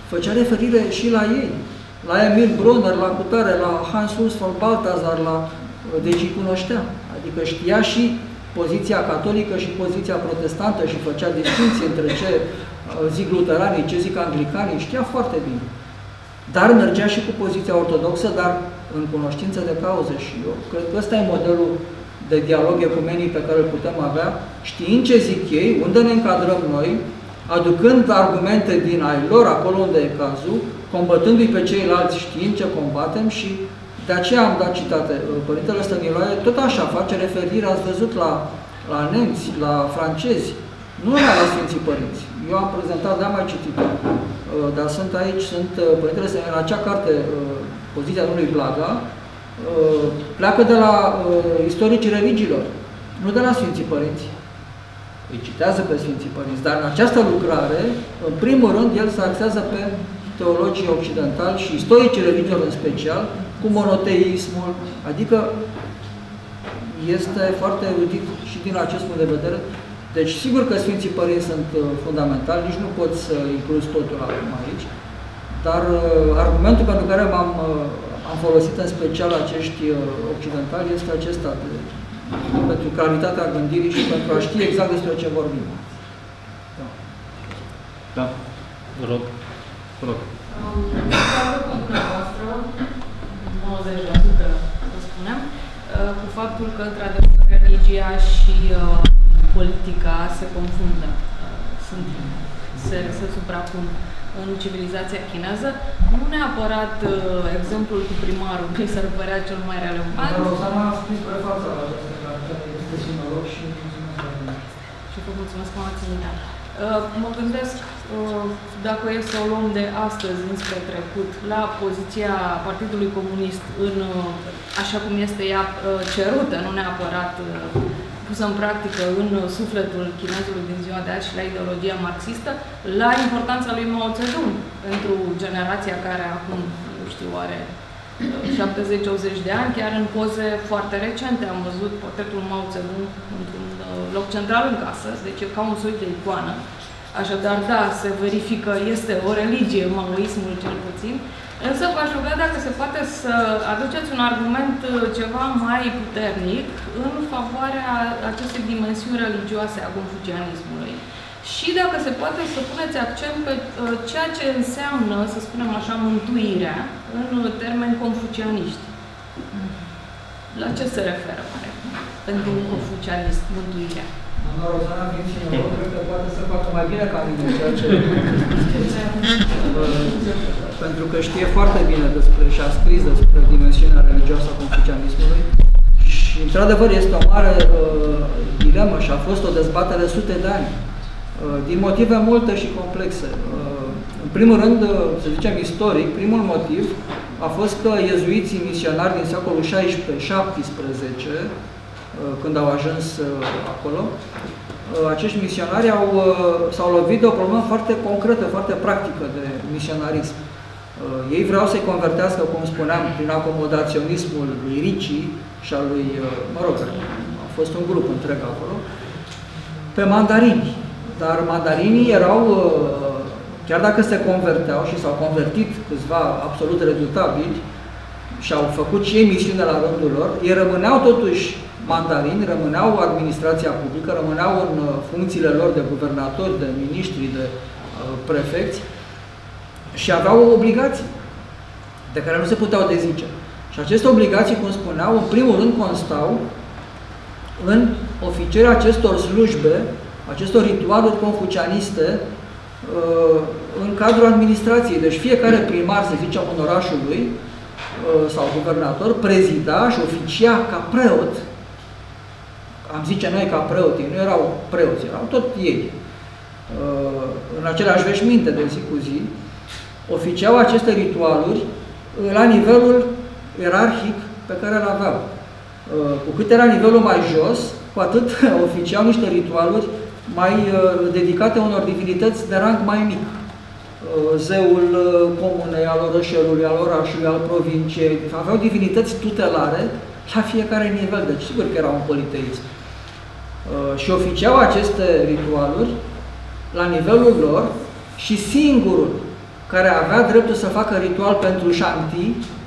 făcea referire și la ei, la Emil Brunner, la cutare, la Hans Urs von Balthasar, deci îi cunoștea. Adică știa și poziția catolică și poziția protestantă și făcea distinție între ce zic luteranii, ce zic anglicanii, știa foarte bine. Dar mergea și cu poziția ortodoxă, dar în cunoștință de cauză. Și eu cred că ăsta e modelul de dialog ecumenic pe care îl putem avea, știind ce zic ei, unde ne încadrăm noi, aducând argumente din ai lor, acolo unde e cazul, combătându-i pe ceilalți știind ce combatem și de aceea am dat citate. Părintele Stăniloae tot așa face referire, ați văzut, la nemți, la francezi, nu la Sfinții Părinți. Eu am prezentat, n-am mai citit-o, dar sunt aici, Părintele Stăniloae, în acea carte, Poziția domnului Blaga, pleacă de la istoricii religiilor, nu de la Sfinții Părinți. Îi citează pe Sfinții Părinți, dar în această lucrare, în primul rând, el se axează pe teologii occidentali și istoricii religiilor în special, cu monoteismul, adică este foarte erudit și din acest punct de vedere. Deci, sigur că Sfinții Părinți sunt fundamentali, nici nu pot să inclus totul acum aici, dar argumentul pentru care am folosit în special acești occidentali este acesta, pentru claritatea gândirii și pentru a ști exact despre ce vorbim. Da. Da. Vă rog. Vă rog. Cu dumneavoastră, 90% să spunem, cu faptul că, într-adevăr, religia și politica se confundă, se suprapun în civilizația chineză. Nu neapărat exemplul cu primarul, mi s-ar părea cel mai relevant. Dar Rosana a scris prefața la această carte, este sinolog și și vă mulțumesc că m-ați invitat. Mă gândesc, dacă e să o luăm de astăzi înspre trecut, la poziția Partidului Comunist, așa cum este ea cerută, nu neapărat pusă în practică în sufletul chinezului din ziua de azi și la ideologia marxistă, la importanța lui Mao Zedong pentru generația care acum, nu știu, are 70-80 de ani, chiar în poze foarte recente. Am văzut portretul Mao Zedong într-un loc central în casă, deci e ca un soi de icoană. Așadar, da, se verifică, este o religie, maoismul cel puțin, însă v-aș ruga dacă se poate să aduceți un argument ceva mai puternic în favoarea acestei dimensiuni religioase a confucianismului. Și dacă se poate să puneți accent pe ceea ce înseamnă, să spunem așa, mântuirea în termeni confucianiști. La ce se referă, mare? Pentru un confucianist, mântuirea. Doamna Rosana, fiind sinolog, cred că poate să facă mai bine ca mine ceea ce pentru că știe foarte bine despre și a scris despre dimensiunea religioasă a confucianismului și, într-adevăr, este o mare dilemă și a fost o dezbatere sute de ani, din motive multe și complexe. În primul rând, să zicem istoric, primul motiv a fost că iezuiții misionari din secolul XVI-XVII, când au ajuns acolo, acești misionari s-au lovit de o problemă foarte concretă, foarte practică de misionarism. Ei vreau să-i convertească, cum spuneam, prin acomodaționismul lui Ricci și al lui, mă rog, a fost un grup întreg acolo, pe mandarini. Dar mandarinii erau, chiar dacă se converteau și s-au convertit câțiva absolut redutabili și au făcut și ei misiune la rândul lor, ei rămâneau totuși mandarini, rămâneau administrația publică, rămâneau în funcțiile lor de guvernatori, de miniștri, de prefecți și aveau obligații de care nu se puteau dezice. Și aceste obligații, cum spuneau, în primul rând constau în oficierea acestor slujbe, acestor ritualuri confucianiste în cadrul administrației. Deci fiecare primar, să zicem, în orașul lui sau guvernator, prezida și oficia ca preot. Am zice noi ca preot, ei nu erau preoți, erau tot ei. În aceleași veșminte de zi cu zi, oficiau aceste ritualuri la nivelul ierarhic pe care îl aveau. Cu cât era nivelul mai jos, cu atât oficiau niște ritualuri mai dedicate unor divinități de rang mai mic. Zeul comunei, al orășelului, al orașului, al provinciei. Aveau divinități tutelare la fiecare nivel, deci sigur că era un politeism. Și oficiau aceste ritualuri la nivelul lor și singurul care avea dreptul să facă ritual pentru Shanti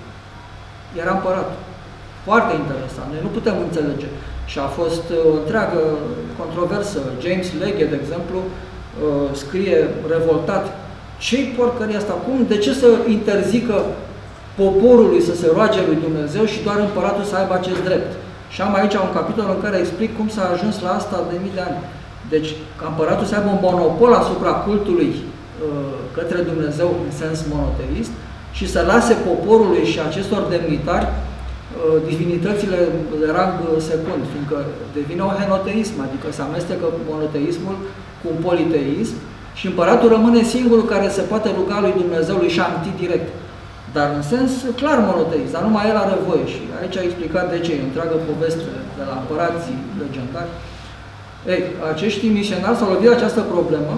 era împăratul. Foarte interesant. Noi nu putem înțelege. Și a fost o întreagă controversă. James Legge, de exemplu, scrie revoltat: ce-i porcăria asta? Cum? De ce să interzică poporului să se roage lui Dumnezeu și doar împăratul să aibă acest drept? Și am aici un capitol în care explic cum s-a ajuns la asta de mii de ani. Deci, ca împăratul să aibă un monopol asupra cultului către Dumnezeu în sens monoteist și să lase poporului și acestor demnitari divinitățile de rang secund, fiindcă devine un henoteism, adică se amestecă monoteismul cu un politeism și împăratul rămâne singurul care se poate ruga lui Dumnezeu, lui Shanti direct. Dar în sens clar monoteist, dar numai el are voie și aici a explicat de ce, e o întreagă poveste de la împărații legendari. Ei, acești misionari s-au lovit această problemă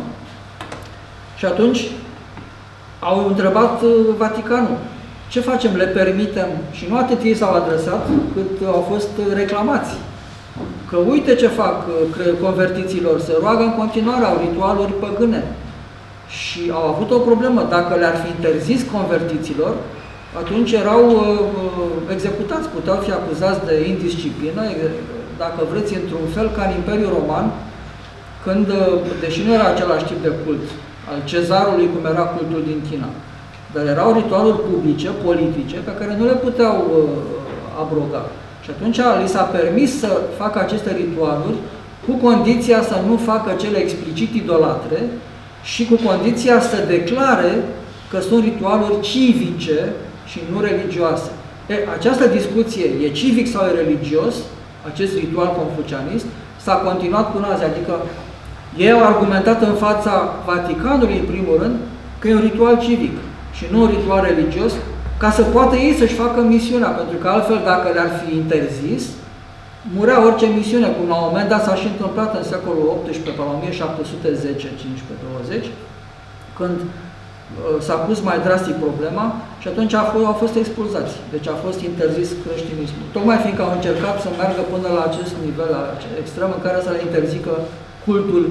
și atunci au întrebat Vaticanul: ce facem? Le permitem? Și nu atât ei s-au adresat, cât au fost reclamați. Că uite ce fac convertiților, se roagă în continuare, au ritualuri păgâne. Și au avut o problemă. Dacă le-ar fi interzis convertiților, atunci erau executați, puteau fi acuzați de indisciplină, dacă vreți, într-un fel ca în Imperiul Roman, când, deși nu era același tip de cult al cezarului cum era cultul din China, dar erau ritualuri publice, politice, pe care nu le puteau abroga. Și atunci li s-a permis să facă aceste ritualuri cu condiția să nu facă cele explicit idolatre și cu condiția să declare că sunt ritualuri civice și nu religioase. Această discuție, e civic sau e religios, acest ritual confucianist, s-a continuat până azi. Adică ei au argumentat în fața Vaticanului, în primul rând, că e un ritual civic și nu un ritual religios, ca să poată ei să-și facă misiunea, pentru că altfel, dacă le-ar fi interzis, murea orice misiune, cum la un moment dat s-a și întâmplat în secolul XVIII, pe la 1710, 15-20, când s-a pus mai drastic problema și atunci au fost expulzați. Deci a fost interzis creștinismul. Tocmai fiindcă au încercat să meargă până la acest nivel extrem în care să le interzică cultul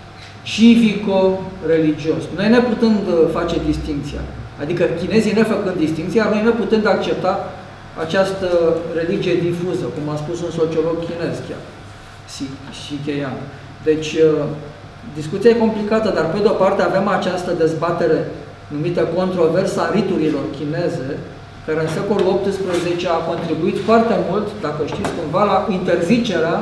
civico-religios. Noi neputând face distinția, adică chinezii nefăcând distinția, noi neputând accepta această religie difuză, cum a spus un sociolog chinez chiar, Xi Keian. Deci, discuția e complicată, dar pe de-o parte avem această dezbatere numită controversa riturilor chineze, care în secolul XVIII a contribuit foarte mult, dacă știți cumva, la interzicerea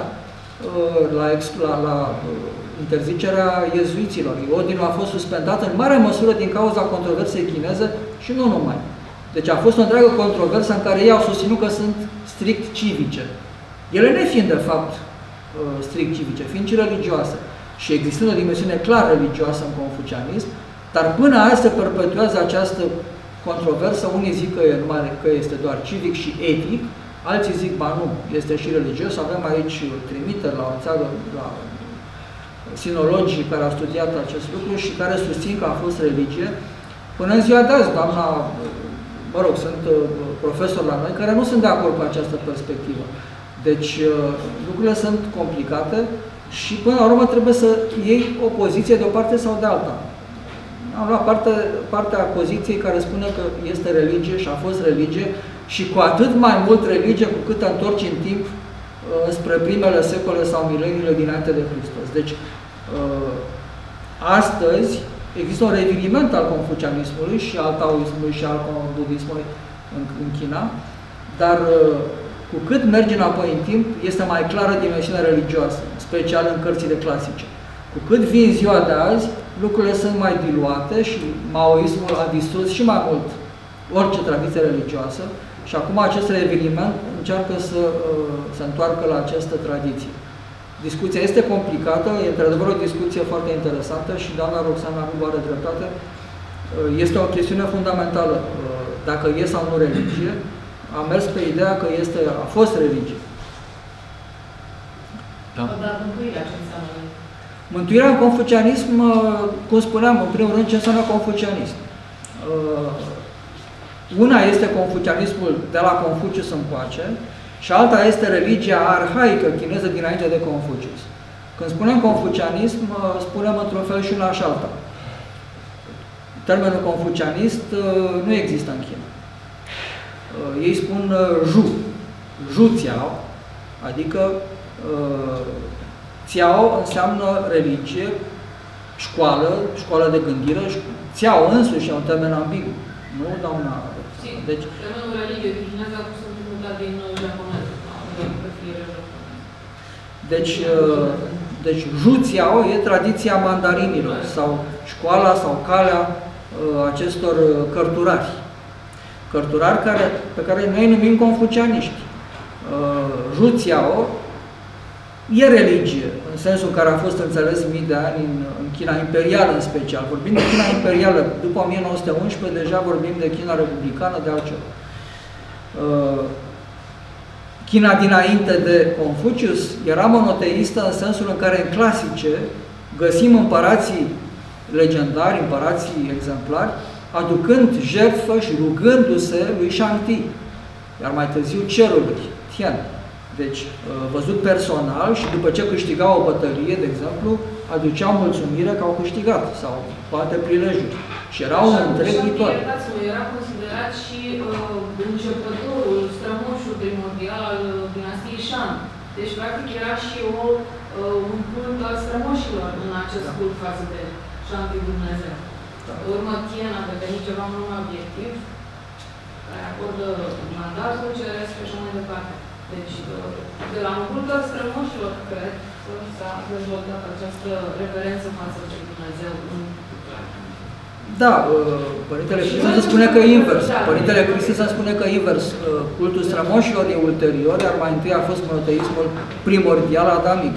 interzicerea iezuiților. Ordinul a fost suspendat în mare măsură din cauza controversei chineze și nu numai. Deci a fost o întreagă controversă în care ei au susținut că sunt strict civice. Ele nefiind, de fapt, strict civice, fiind și religioase. Și existând o dimensiune clar religioasă în confucianism, dar până azi se perpetuează această controversă. Unii zic că este doar civic și etic, alții zic, ba nu, este și religios. Avem aici trimiteri la o țară, la sinologii care au studiat acest lucru și care susțin că a fost religie. Până în ziua de azi, doamna, mă rog, sunt profesori la noi care nu sunt de acord cu această perspectivă. Deci lucrurile sunt complicate și până la urmă trebuie să iei o poziție de o parte sau de alta. Am luat partea poziției care spune că este religie și a fost religie și cu atât mai mult religie cu cât te întorci în timp spre primele secole sau mileniile dinainte de Hristos. Deci, astăzi există un reviriment al confucianismului și al taoismului și al budismului în China, dar cu cât mergi înapoi în timp, este mai clară dimensiunea religioasă, special în cărțile clasice. Cu cât vin ziua de azi, lucrurile sunt mai diluate și maoismul a distrus și mai mult orice tradiție religioasă și acum acest reviriment încearcă să se întoarcă la această tradiție. Discuția este complicată, e într-adevăr o discuție foarte interesantă și doamna Roxana Rubu are dreptate. Este o chestiune fundamentală, dacă e sau nu religie. Am mers pe ideea că a fost religie. Da. Dar mântuirea ce înseamnă? Mântuirea în confucianism, cum spuneam, în primul rând, ce înseamnă confucianism? Una este confucianismul de la Confucius încoace și alta este religia arhaică chineză dinainte de Confucius. Când spunem confucianism, spunem într-un fel și una și alta. termenul confucianist nu există în China. Ei spun Zhu Țiao, adică Țiao înseamnă religie, școală de gândire. Țiao însuși e un termen ambigu, nu, doamna? Deci, termenul religie din chineză a fost întâmplat din japoneză. Deci Zhu Țiao e tradiția mandarinilor sau școala sau calea acestor cărturari. Cărturari pe care noi îi numim confucianiști. Zhu Țiao e religie, în sensul în care a fost înțeles mii de ani în China imperială în special. Vorbim de China imperială, după 1911 deja vorbim de China republicană, de altceva. China dinainte de Confucius era monoteistă în sensul în care în clasice găsim împărații legendari, împărații exemplari, aducând jertfă și rugându-se lui Shangti, iar mai târziu cerului, Tian. Deci, văzut personal și după ce câștigau o bătălie, de exemplu, aduceau mulțumire că au câștigat sau poate prilejuri. Și era un întreg ritual. Era considerat și începătorul, strămoșul primordial al dinastiei Shang. Deci, practic, era și un cult al strămoșilor în acest cult față de Shangti Dumnezeu. Pe urmă, Tian a devenit ceva mult mai obiectiv, care acordă mandatul, ceresc și așa mai departe. Deci, de la un cult al strămoșilor, cred, s-a dezvoltat această referență față de Dumnezeu în Da, Părintele Cristian spune că e invers. Părintele Cristian spune că invers. Cultul strămoșilor e ulterior, iar mai întâi a fost monoteismul primordial adamic.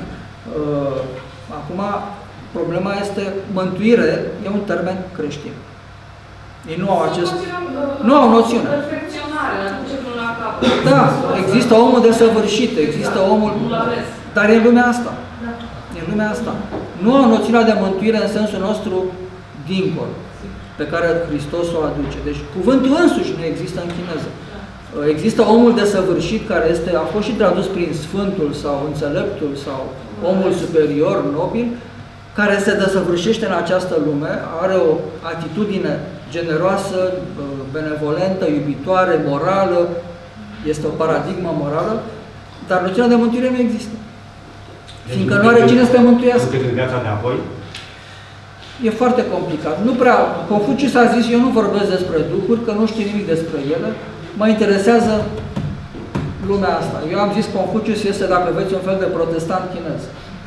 Acum, problema este mântuire, e un termen creștin. Ei nu au acest... Nu au noțiune. Perfecționare, aduce până la capăt. Da, există omul desăvârșit, există omul... Dar e în lumea asta. E în lumea asta. Nu au noțiunea de mântuire în sensul nostru dincolo, pe care Hristos o aduce. Deci cuvântul însuși nu există în chineză. Există omul desăvârșit care a fost și tradus prin Sfântul sau Înțeleptul sau omul superior, nobil, care se desăvârșește în această lume, are o atitudine generoasă, benevolentă, iubitoare, morală, este o paradigmă morală, dar noțiunea de mântuire nu există. Fiindcă nu are cine să te mântuiască. În viața de apoi? E foarte complicat. Nu prea... Confucius a zis, eu nu vorbesc despre duhuri, că nu știu nimic despre ele, mă interesează lumea asta. Eu am zis, Confucius este, dacă veți, un fel de protestant chinez.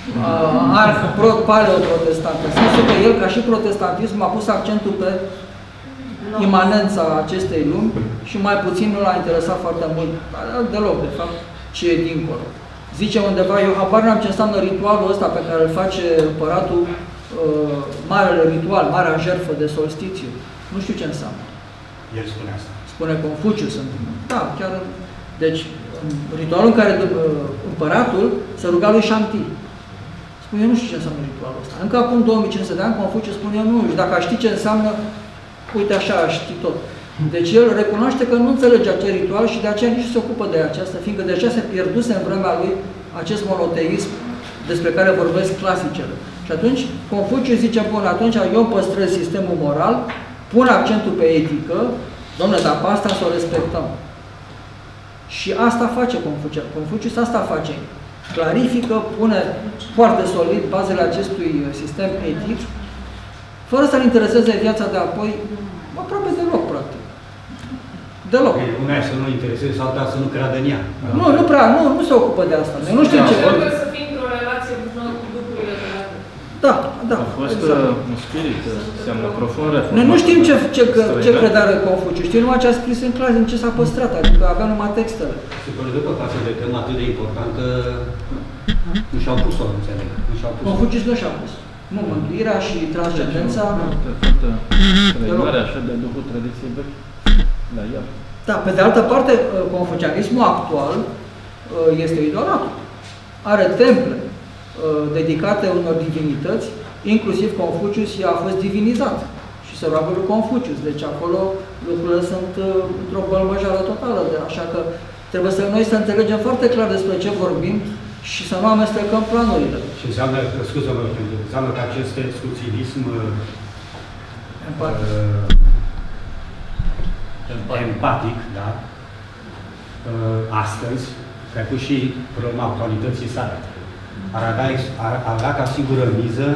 Paleo-protestant. În sensul că el, ca și protestantism, a pus accentul pe imanența acestei lumi și mai puțin nu l-a interesat foarte mult, deloc, de fapt, ce e dincolo. Zice undeva, eu habar n-am ce înseamnă ritualul ăsta pe care îl face împăratul, marele ritual, marea jertfă de solstițiu. Nu știu ce înseamnă. El spune asta. Spune Confucius. Da, chiar. Deci, ritualul în care împăratul se ruga lui Shangti. Spune, eu nu știu ce înseamnă ritualul ăsta. Încă acum 2500 de ani, Confucius spune, eu nu știu. Dacă aș ști ce înseamnă, uite așa, aș ști tot. Deci el recunoaște că nu înțelege acel ritual și de aceea nici se ocupă de aceasta, fiindcă deja se pierduse în vremea lui acest monoteism despre care vorbesc clasicele. Și atunci Confucius zice, bun, atunci eu păstrez sistemul moral, pun accentul pe etică, domnule, dar pe asta să o respectăm. Și asta face Confucius. Confucius asta face. Clarifică, pune foarte solid bazele acestui sistem etic, fără să-l intereseze viața de apoi, aproape deloc, practic. Deloc. Una e să nu intereseze, alta să nu creadă în ea. Nu se ocupă de asta. Noi nu știm ce trebuie să fim într-o relație bună cu lucrurile de la... Da. A fost un spirit, seamănă profund reformat. Noi nu știm ce credare Confucius. Știm numai ce a scris în clasă, în ce s-a păstrat, adică avea numai textele. Se pare că față de temă atât de importantă, nu și-au pus-o, înțeleg. Confucius nu și-a pus. Nu, mântuirea și transcendența... Preluarea așa de duhul tradiției vechi la el. Da, pe de altă parte, confucianismul actual este idolatul. Are temple dedicate unor divinități, inclusiv Confucius a fost divinizat și se roagă lui Confucius. Deci acolo lucrurile sunt într-o bălmăjeală totală. Așa că trebuie să noi să înțelegem foarte clar despre ce vorbim și să nu amestecăm planurile. Și înseamnă, scuză-mă, înseamnă că acest exclusivism empatic, da? Astăzi, precum și problema actualității sale. Ar avea ca singură miză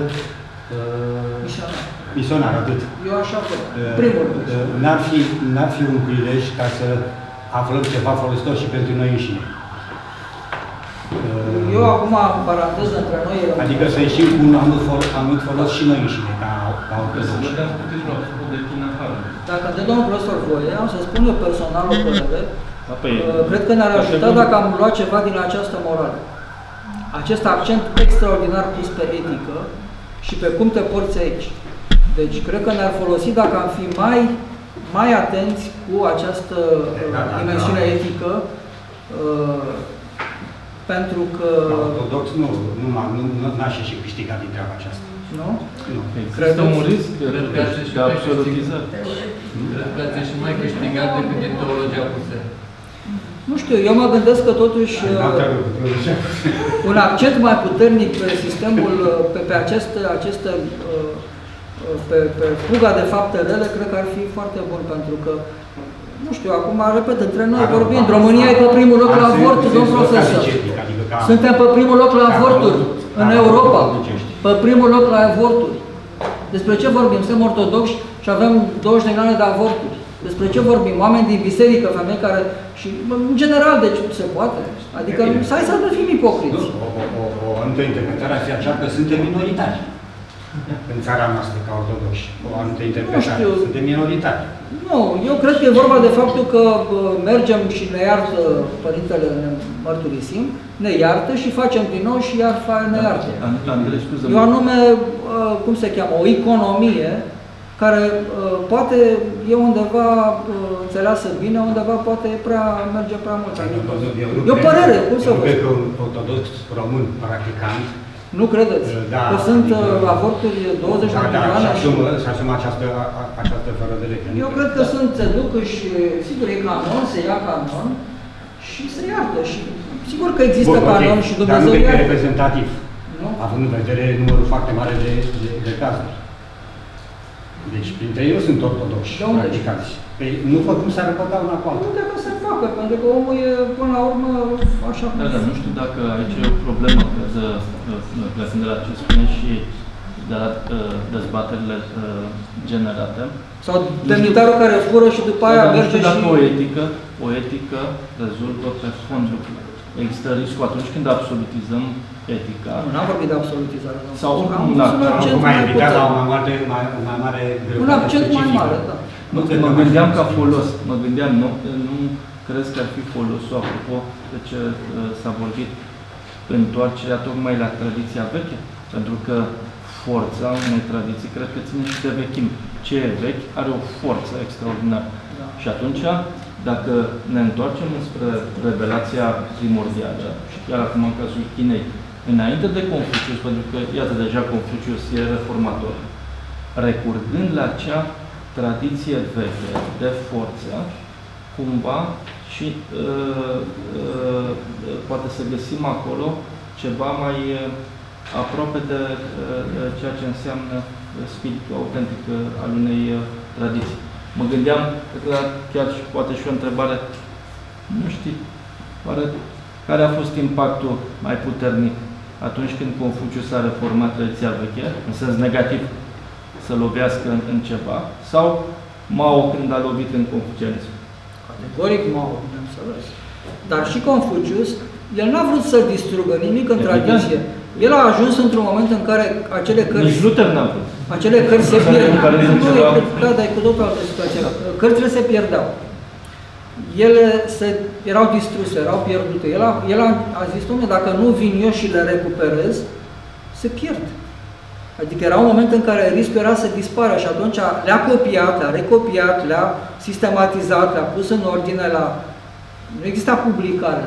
misionar, atât. Eu așa văd. Primul lucru. N-ar fi un prilej ca să aflăm ceva folositor și pentru noi înșine. Eu acum, în paranteză, între noi... Adică să ieșim cu un anumit folos și noi înșine, ca ortodoxi. Dacă de domnul profesor voie, am să spun eu personal o părere, cred că ne-ar ajuta dacă am luat ceva din această morală. Acest accent extraordinar pus pe etică și pe cum te porți aici. Deci, cred că ne-ar folosi dacă am fi mai atenți cu această dimensiune etică, pentru că... Ortodox n-aș și câștigat din treaba aceasta. Nu? Nu. Există un risc de absolutizare. Cred că ați și mai câștigat decât din teologia puterii. Nu știu, eu mă gândesc că totuși un accent mai puternic pe sistemul, pe fuga de fapte rele, cred că ar fi foarte bun, pentru că, nu știu, acum, repet, între noi vorbim, România e pe primul loc la avort, domn profesor. Suntem pe primul loc la avorturi în Europa, pe primul loc la avorturi. Despre ce vorbim? Suntem ortodoxi și avem 20 de milioane de avorturi. Despre ce vorbim? Oameni din biserică, femei care... Și, în general, deci se poate. Adică, să nu fim ipocriți. O anumită interpretare ar fi așa că suntem minoritari în țara noastră, ca ortodoxi. O anumită interpretare. Suntem minoritari. Nu, eu cred că e vorba de faptul că mergem și ne iartă Părintele, ne mărturisim, ne iartă și facem din nou și iar ne iartă. Eu anume, cum se cheamă, o economie care poate e undeva înțeleasă bine, undeva poate merge prea mult. E o părere, cum să vă spun? Eu cred că un ortodox român practicant. Nu credeți? Că sunt avorturi 20 de milioane? Și asumă această fără de lege. Eu cred că se duc și, sigur, e canon, se ia canon și se iartă. Și sigur că există canon și Dumnezeu iartă. Dar nu e reprezentativ, având în vedere numărul foarte mare de cazuri. Deci, printre ei nu sunt ortodoxi practicați. Păi, nu văd cum s-ar repăta una cu alta. Nu cred că se facă, pentru că omul e, până la urmă, așa cum dar nu știu dacă aici e o problemă, plecând de la ce spune și de la dezbaterile generate. Sau demnitarul care fură și după aia merge și... Dacă o etică rezolvă pe fond lucrurile. Există riscul atunci când absolutizăm etica. Nu, n-am vorbit de absolutizare. Sau un mare un accent mai mare, da. Mă gândeam ca folos. Mă gândeam, nu crezi că ar fi folosul, apropo de ce s-a vorbit, întoarcerea tocmai la tradiția veche? Pentru că forța unei tradiții cred că ține și de vechime. Ce e vechi are o forță extraordinară. Da. Și atunci, dacă ne întoarcem spre revelația primordială, și chiar acum în cazul Chinei, înainte de Confucius, pentru că, iată, deja Confucius e reformator, recurgând la acea tradiție veche de forță, cumva și poate să găsim acolo ceva mai aproape de ceea ce înseamnă spiritul autentic al unei tradiții. Mă gândeam, chiar și poate și o întrebare, nu știu, care a fost impactul mai puternic atunci când Confucius a reformat tradiția veche, în sens negativ, să lovească în ceva, sau Mao când a lovit în confucianism? Categoric Mao, bineînțeles. Dar și Confucius, el n-a vrut să distrugă nimic în tradiție. El a ajuns într-un moment în care acele cărți... Nici Luther n-a vrut. Acele cărți se pierdeau. Da, dar e cu totul altă situație. Cărțile se pierdeau. Ele erau distruse, erau pierdute. El a zis, dom'le, dacă nu vin eu și le recuperez, se pierd. Adică era un moment în care riscul era să dispară și atunci le-a copiat, le-a recopiat, le-a sistematizat, le-a pus în ordine la... Nu exista publicare,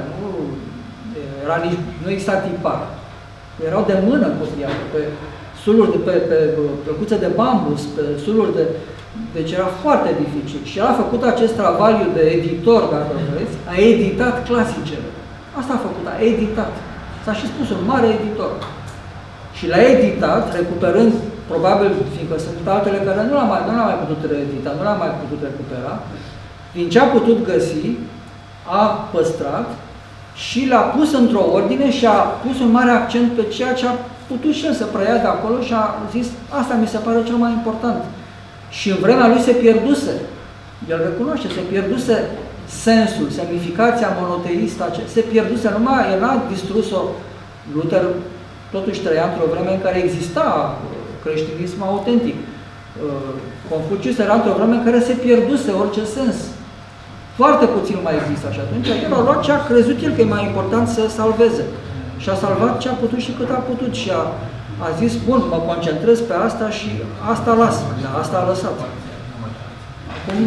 nu exista tipar. Erau de mână copiate, pe suluri, pe plăcuțe de bambus, pe suluri de... Deci era foarte dificil. Și el a făcut acest travaliu de editor, dacă vreți, a editat clasicele. Asta a făcut, a editat. S-a și spus un mare editor. și l-a editat, recuperând, probabil, fiindcă sunt altele care nu l-a mai putut reedita, nu l-a mai putut recupera, din ce a putut găsi, a păstrat și l-a pus într-o ordine și a pus un mare accent pe ceea ce a putut și el să preia de acolo și a zis, asta mi se pare cel mai important. Și în vremea lui se pierduse, el recunoaște, se pierduse sensul, semnificația monoteistă, se pierduse, numai el n-a distrus-o. Luther totuși trăia într-o vreme în care exista creștinism autentic. Confucius era într-o vreme în care se pierduse orice sens. Foarte puțin mai există și atunci el a luat ce a crezut el că e mai important să salveze. Și a salvat ce a putut și cât a putut și a zis, bun, mă concentrez pe asta și asta las. Asta a lăsat. Acum,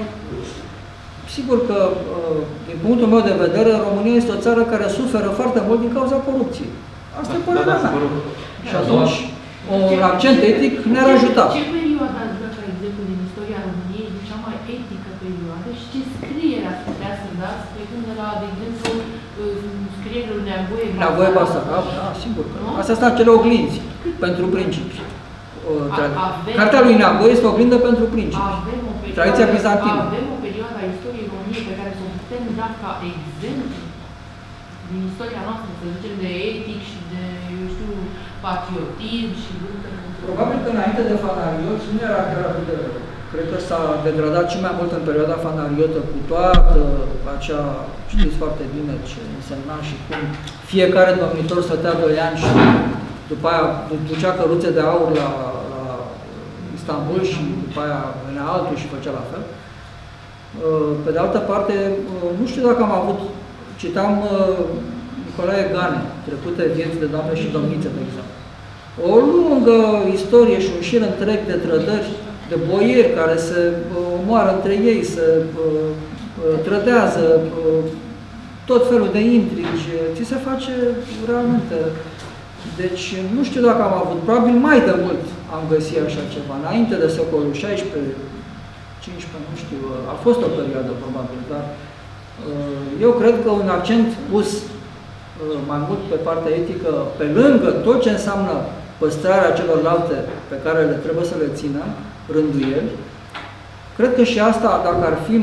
sigur că, din punctul meu de vedere, România este o țară care suferă foarte mult din cauza corupției. Asta e părerea mea. Și atunci, un accent etic ne-ar ajuta. Ce perioadă ați vrea, ca exemplu, din istoria României, e cea mai etică perioadă și ce scriere ați putea să dați, plecând de la, de exemplu, scrierul Neagoe Basarab? Neagoe Basarab, da, sigur. Astea sunt acele oglinzi pentru principi. Cartea lui Neagoe este o oglindă pentru principi. Tradiția bizantină. Avem o perioadă a istoriei României pe care să o putem da ca exemplu din istoria noastră, să zicem, de etic și de, eu știu, patriotism și luptă. Probabil că înainte de Fanariot nu era chiar atât de rău. Cred că s-a degradat și mai mult în perioada fanariotă cu toată acea, știți foarte bine ce însemna și cum fiecare domnitor stătea 2 ani și după aia ducea căruțe de aur la Istanbul și după aia venea altul și făcea la fel. Pe de altă parte, nu știu dacă am avut, citam Nicolae Gane, Trecute vieți de doamne și domnițe, de exemplu. O lungă istorie și un șir întreg de trădări, de boieri care se omoară între ei, se trădează, tot felul de intrigi, ți se face realmente. Deci, nu știu dacă am avut, probabil mai de mult am găsit așa ceva, înainte de secolul XVI, 15, nu știu, a fost o perioadă probabil, dar eu cred că un accent pus mai mult pe partea etică, pe lângă tot ce înseamnă păstrarea celorlalte pe care le trebuie să le țină, rânduieli, cred că și asta, dacă ar fi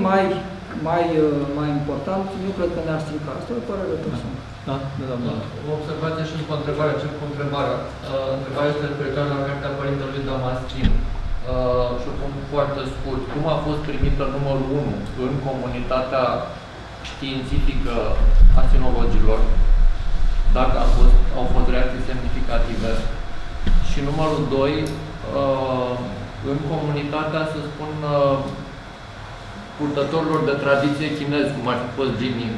mai important, eu cred că ne-ar strica. Asta e o părere personală. Da, da. O observație și după întrebare, încep cu întrebarea. Întrebarea este referitoare la cartea Părintelui Damaschin. Și o pun foarte scurt. Cum a fost primită numărul 1 în comunitatea științifică a sinologilor? Dacă au fost reacții semnificative. Și numărul 2, în comunitatea, să spun, purtătorilor de tradiție chinez, cum ar fi fost Jiming.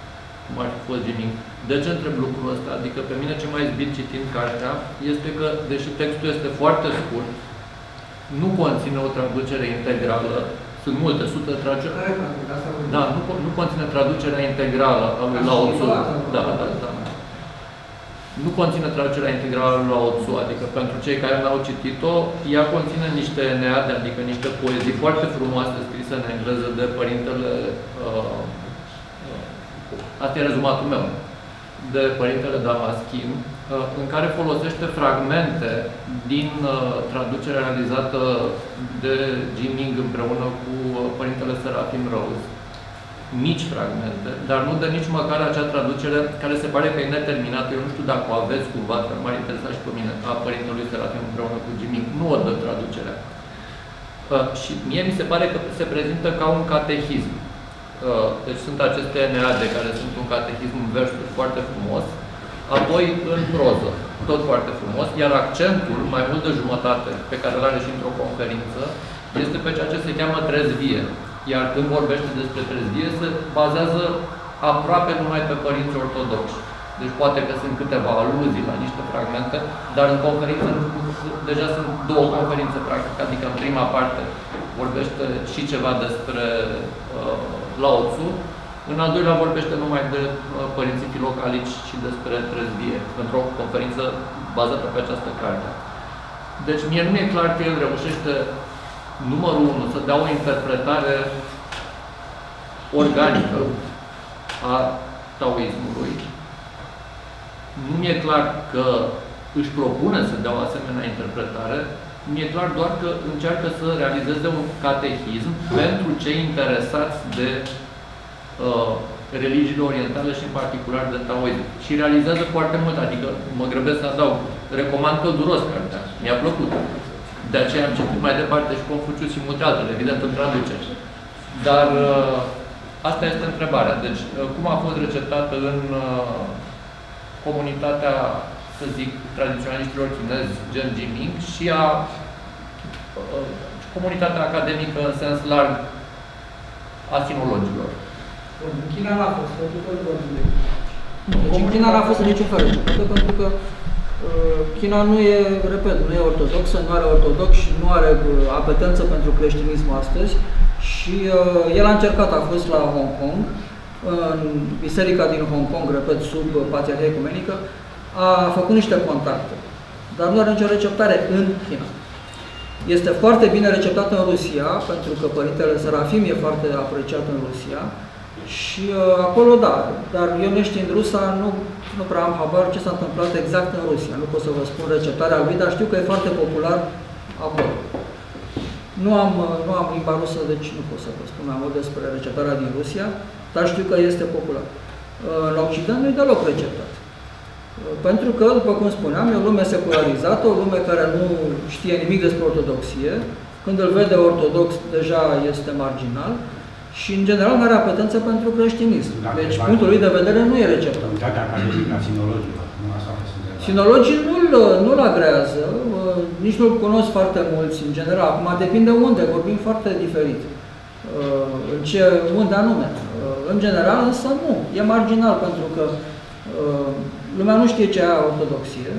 De ce întreb lucrul ăsta? Adică pe mine ce m-a izbit citind cartea este că, deși textul este foarte scurt, nu conține o traducere integrală. Sunt multe, sute de traduceri. Da, nu conține traducerea integrală a lui Lao Tzu. Da. Nu conține traducerea integrală a lui Lao Tzu, adică pentru cei care n-au citit-o, ea conține niște eneade, adică niște poezii foarte frumoase scrise în engleză de părintele, asta e rezumatul meu, de părintele Damaschin, în care folosește fragmente din traducerea realizată de Jiming împreună cu părintele Serafim Rose. Mici fragmente, dar nu dă nici măcar acea traducere care se pare că e neterminată. Eu nu știu dacă o aveți cumva, că m-ar interesa și pe mine, a părintelui Serafim împreună cu Jiming. Nu o dă traducerea. Și mie mi se pare că se prezintă ca un catehism. Deci sunt aceste eneade care sunt un catehism în versuri foarte frumos, apoi în proză, tot foarte frumos, iar accentul, mai mult de jumătate, pe care îl are și într-o conferință, este pe ceea ce se cheamă trezvie. Iar când vorbește despre trezvie, se bazează aproape numai pe părinți ortodoxi. Deci poate că sunt câteva aluzii la niște fragmente, dar în conferință deja sunt 2 conferințe, practic, adică în prima parte vorbește și ceva despre Lao Tzu, în al doilea vorbește numai de părinții filocalici și despre trezvie, într-o conferință bazată pe această carte. Deci mie nu mi-e clar că el reușește, numărul 1, să dea o interpretare organică a taoismului. Nu mi-e clar că își propune să dea o asemenea interpretare, mi-e clar doar că încearcă să realizeze un catehism pentru cei interesați de religiile orientale și în particular de taoism. Și realizează foarte mult, adică mă grăbesc să adaug, recomand călduros cartea, mi-a plăcut. De aceea am citit mai departe și Confucius și multe altele, evident în traduceri. Dar asta este întrebarea. Deci, cum a fost receptată în comunitatea, să zic, tradiționaliștilor chinezi, gen Jiming, și a comunitatea academică în sens larg a sinologilor? În China n-a fost, pentru că nu vorbim de China. Deci în China n-a fost în niciun fel receptată, pentru că China nu e, repet, nu e ortodoxă, nu are ortodox și nu are apetență pentru creștinism astăzi. Și el a încercat, a fost la Hong Kong, în biserica din Hong Kong, repet, sub Patriarhia Ecumenică, a făcut niște contacte, dar nu are nicio receptare în China. Este foarte bine receptat în Rusia, pentru că Părintele Serafim e foarte apreciat în Rusia și acolo da, dar eu neștiind rusa nu prea am habar ce s-a întâmplat exact în Rusia. Nu pot să vă spun receptarea lui, dar știu că e foarte popular acolo. Nu am limba rusă, deci nu pot să vă spun mai mult despre receptarea din Rusia, dar știu că este popular. La Occident nu e deloc receptat. Pentru că, după cum spuneam, e o lume secularizată, o lume care nu știe nimic despre ortodoxie. Când îl vede ortodox, deja este marginal și, în general, nu are apetență pentru creștinism. Deci, punctul lui de vedere nu e receptat. Sinologii nu-l agrează, nici nu-l cunosc foarte mulți, în general. Acum depinde unde, vorbim foarte diferit. Unde anume. În general, însă, nu. E marginal, pentru că lumea nu știe ce e ortodoxie.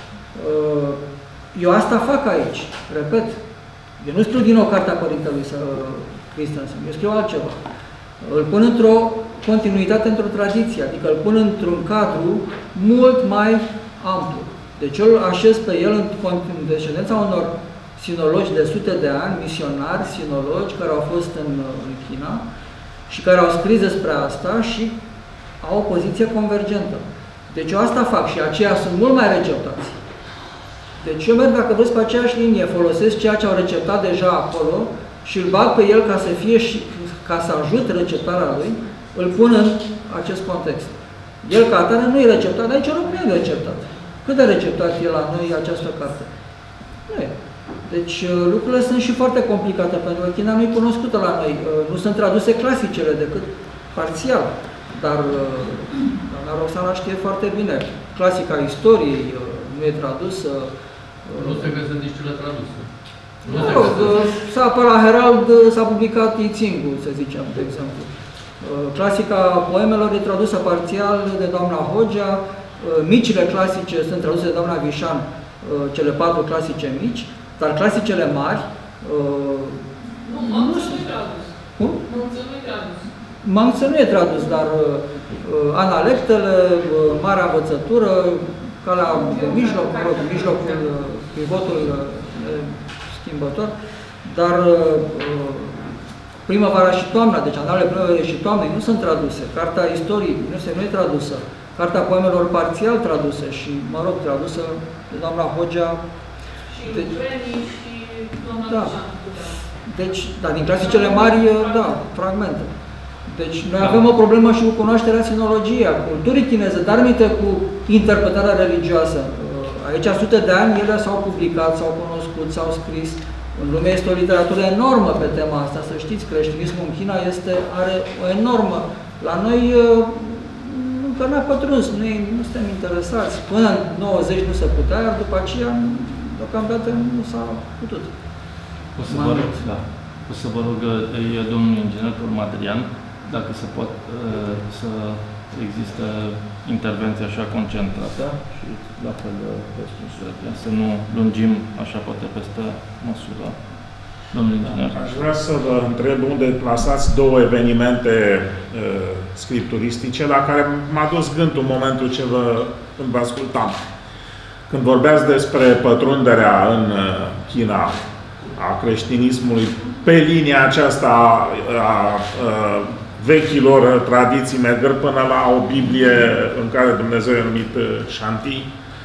Eu asta fac aici, repet. Eu nu scriu din nou cartea Părintelui Christensen, eu scriu altceva. Îl pun într-o continuitate, într-o tradiție, adică îl pun într-un cadru mult mai amplu. Deci eu îl așez pe el în descendența unor sinologi de sute de ani, misionari, sinologi care au fost în China și care au scris despre asta și au o poziție convergentă. Deci eu asta fac și aceia sunt mult mai receptați. Deci eu merg, dacă vreți, pe aceeași linie, folosesc ceea ce au receptat deja acolo și îl bag pe el ca să fie și ca să ajut receptarea lui, îl pun în acest context. El ca atare nu e receptat, dar aici nu e receptat. Cât de receptat e la noi această carte? Nu e. Deci lucrurile sunt și foarte complicate, pentru că China nu e cunoscută la noi. Nu sunt traduse clasicele decât parțial. Dar doamna Roxana știe foarte bine. Clasica istoriei nu e tradusă. Nu se găsesc nici cele traduse. Pe la Herald s-a publicat Ițingul, să zicem, de exemplu. Clasica poemelor e tradusă parțial de doamna Hogea. Micile clasice sunt traduse de doamna Vișan, cele 4 clasice mici, dar clasicele mari nu sunt. Cum? Mangță nu e tradus, dar analectele, Marea Învățătură, Calea de mijloc, mijlocul, pivotul schimbător, dar Primăvara și Toamna, deci analele primăverii și toamnei nu sunt traduse. Cartea istoriei nu e tradusă. Cartea poemelor parțial tradusă și, mă rog, tradusă de doamna Hogea. Și Ucrenii și doamna Vișan. Deci, da, din clasicele mari, da, fragmente. Deci, noi avem o problemă și cu cunoașterea sinologiei, a culturii chineze, dar aminte cu interpretarea religioasă. Aici, sute de ani, ele s-au publicat, s-au cunoscut, s-au scris. În lume este o literatură enormă pe tema asta, să știți, creștinismul în China are o enormă. La noi încă n-a pătruns, nu suntem interesați. Până în 90 nu se putea, iar după aceea, deocamdată, nu s-a putut. O să vă rog, domnul inginer Madrian, dacă se pot să există intervenție așa concentrată și la fel răspunsurile, să nu lungim așa poate peste măsură. Domnul inginer. Aș vrea să vă întreb unde plasați două evenimente scripturistice la care m-a dus gândul în momentul când vă ascultam. Când vorbeați despre pătrunderea în China a creștinismului pe linia aceasta a vechilor tradiții, mergând până la o Biblie în care Dumnezeu e numit Shanti,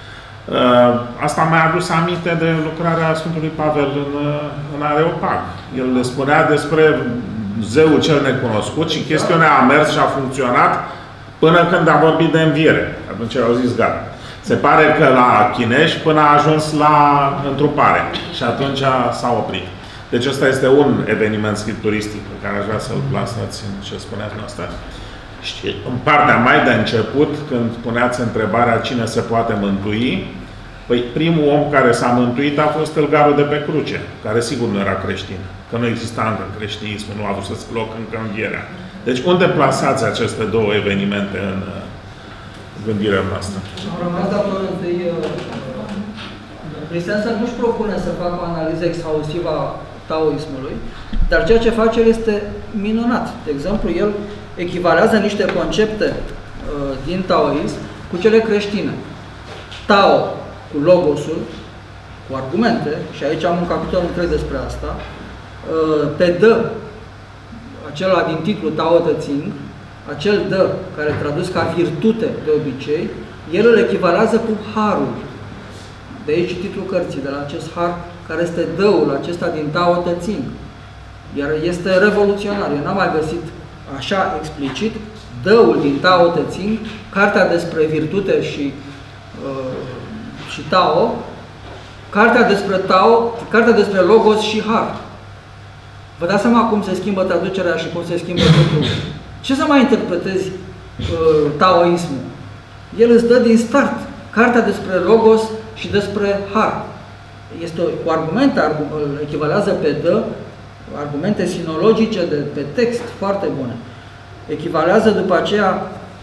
Asta mi-a adus aminte de lucrarea Sfântului Pavel în Areopag. El le spunea despre zeul cel necunoscut și chestiunea a mers și a funcționat până când a vorbit de înviere. Atunci au zis gata. Se pare că la chinești până a ajuns la întrupare și atunci s-a oprit. Deci ăsta este un eveniment scripturistic pe care aș vrea să-l plasați în ce spuneați noastră. Și în partea mai de început, când puneați întrebarea cine se poate mântui, păi primul om care s-a mântuit a fost tâlgarul de pe cruce, care sigur nu era creștin, că nu exista încă creștinismul, nu a avut loc încă învierea. Deci unde plasați aceste două evenimente în gândirea noastră? Am rămas dator întâi. Christensen nu-și propune să facă o analiză exhaustivă a taoismului, dar ceea ce face el este minunat. De exemplu, el echivalează niște concepte din taoism cu cele creștine. Tao cu logosul, cu argumente, și aici am un capitol întreg despre asta, pe dă, acela din titlu Tao Te Ching, acel dă, care tradus ca virtute de obicei, el îl echivalează cu harul. De aici titlul cărții, de la acest har, care este dăul acesta din Tao Te Ching. Iar este revoluționar. Eu n-am mai găsit așa explicit dăul din Tao Te Ching, cartea despre virtute și Tao, cartea despre Tao, cartea despre Logos și Har. Vă dați seama cum se schimbă traducerea și cum se schimbă totul. Ce să mai interpretezi taoismul? El îți dă din start cartea despre Logos și despre Har. Este cu argumente, îl echivalează pe dă, argumente sinologice pe text foarte bune. Echivalează după aceea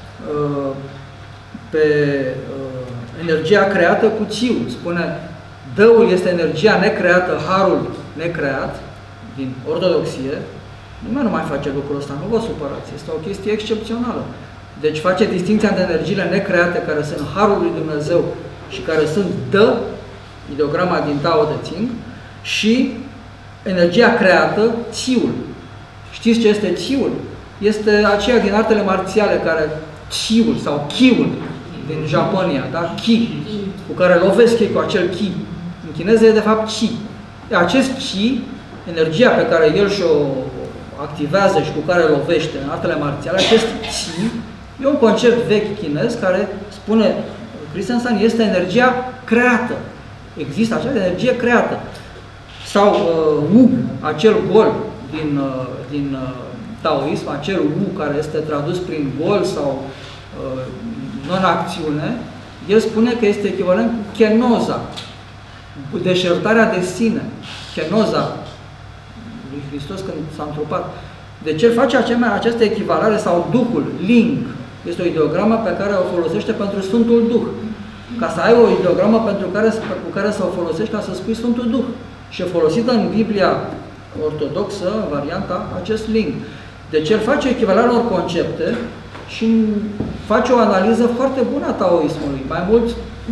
pe energia creată cu Țiu. Spune, dăul este energia necreată, harul necreat, din ortodoxie. Nimeni nu mai face lucrul ăsta, nu vă supărați. Este o chestie excepțională. Deci face distinția între energiile necreate, care sunt harul lui Dumnezeu și care sunt dă, ideograma din Tao Te Ching, și energia creată, Țiul. Știți ce este Țiul? Este aceea din artele marțiale care Țiul sau Kiul din Japonia, da? Ki, cu care lovesc ei cu acel Ki. În chineză e de fapt Chi. Acest Chi, energia pe care el și-o activează și cu care lovește în artele marțiale, acest Chi e un concept vechi chinez care spune, Christensen, este energia creată. Există acea energie creată. Sau Wu, acel gol din taoism, acel Wu care este tradus prin gol sau non-acțiune, el spune că este echivalent cu kenoza, deșertarea de sine, kenoza lui Hristos când s-a întrupat. Deci el face această echivalare, sau Duhul, Ling, este o ideogramă pe care o folosește pentru Sfântul Duh. Ca să ai o ideogramă cu care să o folosești ca să spui Sfântul Duh. Și e folosită în Biblia ortodoxă, varianta, acest Ling. Deci el face echivalarea unor concepte și face o analiză foarte bună a taoismului. Mai mult,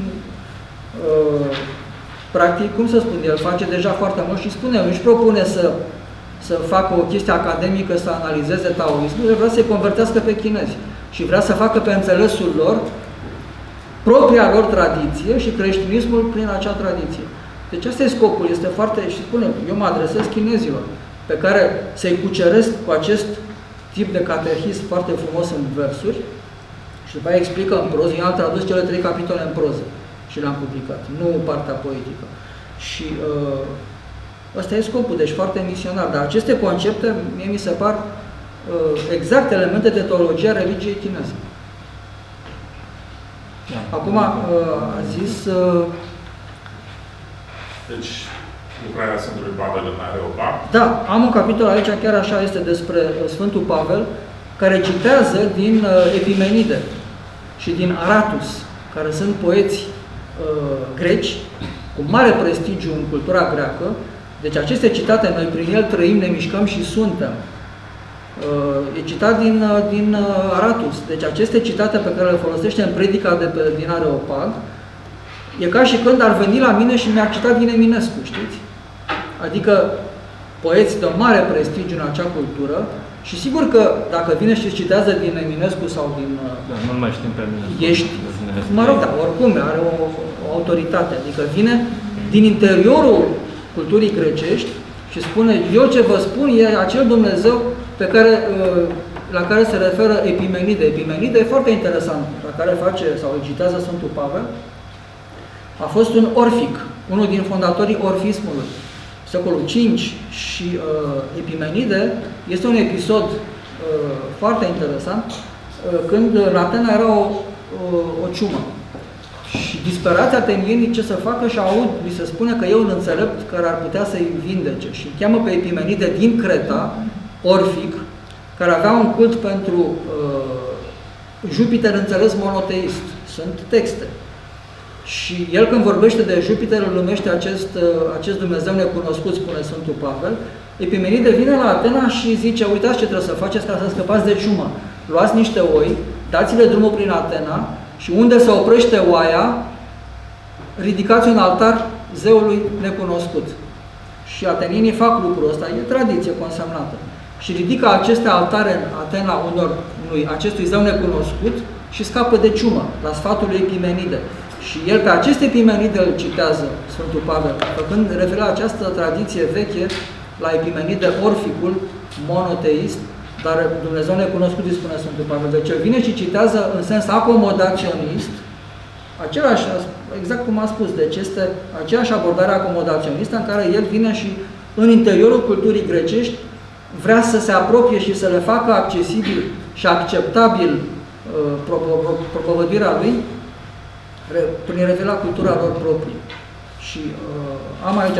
practic, cum să spun, el face deja foarte mult și spune, își propune să facă o chestie academică, să analizeze taoismul, el vrea să-i convertească pe chinezi și vrea să facă pe înțelesul lor propria lor tradiție și creștinismul prin acea tradiție. Deci asta e scopul, este foarte, și spune, eu mă adresez chinezilor, pe care să-i cuceresc cu acest tip de catehism foarte frumos în versuri și după aia explică în proză. Eu am tradus cele 3 capitole în proză și le-am publicat, nu partea poetică. Și ăsta e scopul, deci foarte misionar. Dar aceste concepte, mie mi se par exact elemente de teologia religiei chineze. Acum, a zis... Deci, lucrarea Sfântului Pavel în Areopag. Da, am un capitol aici, chiar așa este, despre Sfântul Pavel, care citează din Epimenide și din Aratus, care sunt poeți greci, cu mare prestigiu în cultura greacă. Deci aceste citate, noi prin el trăim, ne mișcăm și suntem. E citat din Aratus. Deci aceste citate pe care le folosește în predica din Areopag, e ca și când ar veni la mine și mi-ar cita din Eminescu, știți? Adică poeți de mare prestigiu în acea cultură Și sigur că dacă vine și citează din Eminescu sau din... Da, nu mai știm pe mine. Ești, mă rog, da, oricum are o autoritate, adică vine din interiorul culturii grecești și spune, eu ce vă spun e acel Dumnezeu pe care, la care se referă Epimenide. Epimenide e foarte interesant, la care face sau citează Sfântul Pavel. A fost un orfic, unul din fondatorii orfismului, secolul V, și Epimenide este un episod foarte interesant, când în Atena era o ciumă. Și disperați atenienii ce să facă și aud, li se spune că e un înțelept care ar putea să-i vindece. Și îl cheamă pe Epimenide din Creta, orfic, care avea un cult pentru Jupiter înțeles monoteist. Sunt texte. Și el când vorbește de Jupiter îl numește acest Dumnezeu necunoscut, spune Sfântul Pavel. Epimenide vine la Atena și zice, uitați ce trebuie să faceți ca să scăpați de ciumă. Luați niște oi, dați-le drumul prin Atena și unde se oprește oaia, ridicați un altar zeului necunoscut. Și atenienii fac lucrul ăsta, e tradiție consemnată. Și ridică aceste altare în Atena acestui zeu necunoscut și scapă de ciumă, la sfatul lui Epimenide. Și el pe aceste Epimenide îl citează Sfântul Pavel, făcând referire la această tradiție veche, la Epimenide orficul, monoteist, dar Dumnezeu necunoscut, îi spune Sfântul Pavel. Deci el vine și citează în sens acomodaționist, același, exact cum a spus, deci este aceeași abordare acomodaționistă în care el vine și în interiorul culturii grecești vrea să se apropie și să le facă accesibil și acceptabil propovăduirea lui prin referire la cultura lor proprie. Și am aici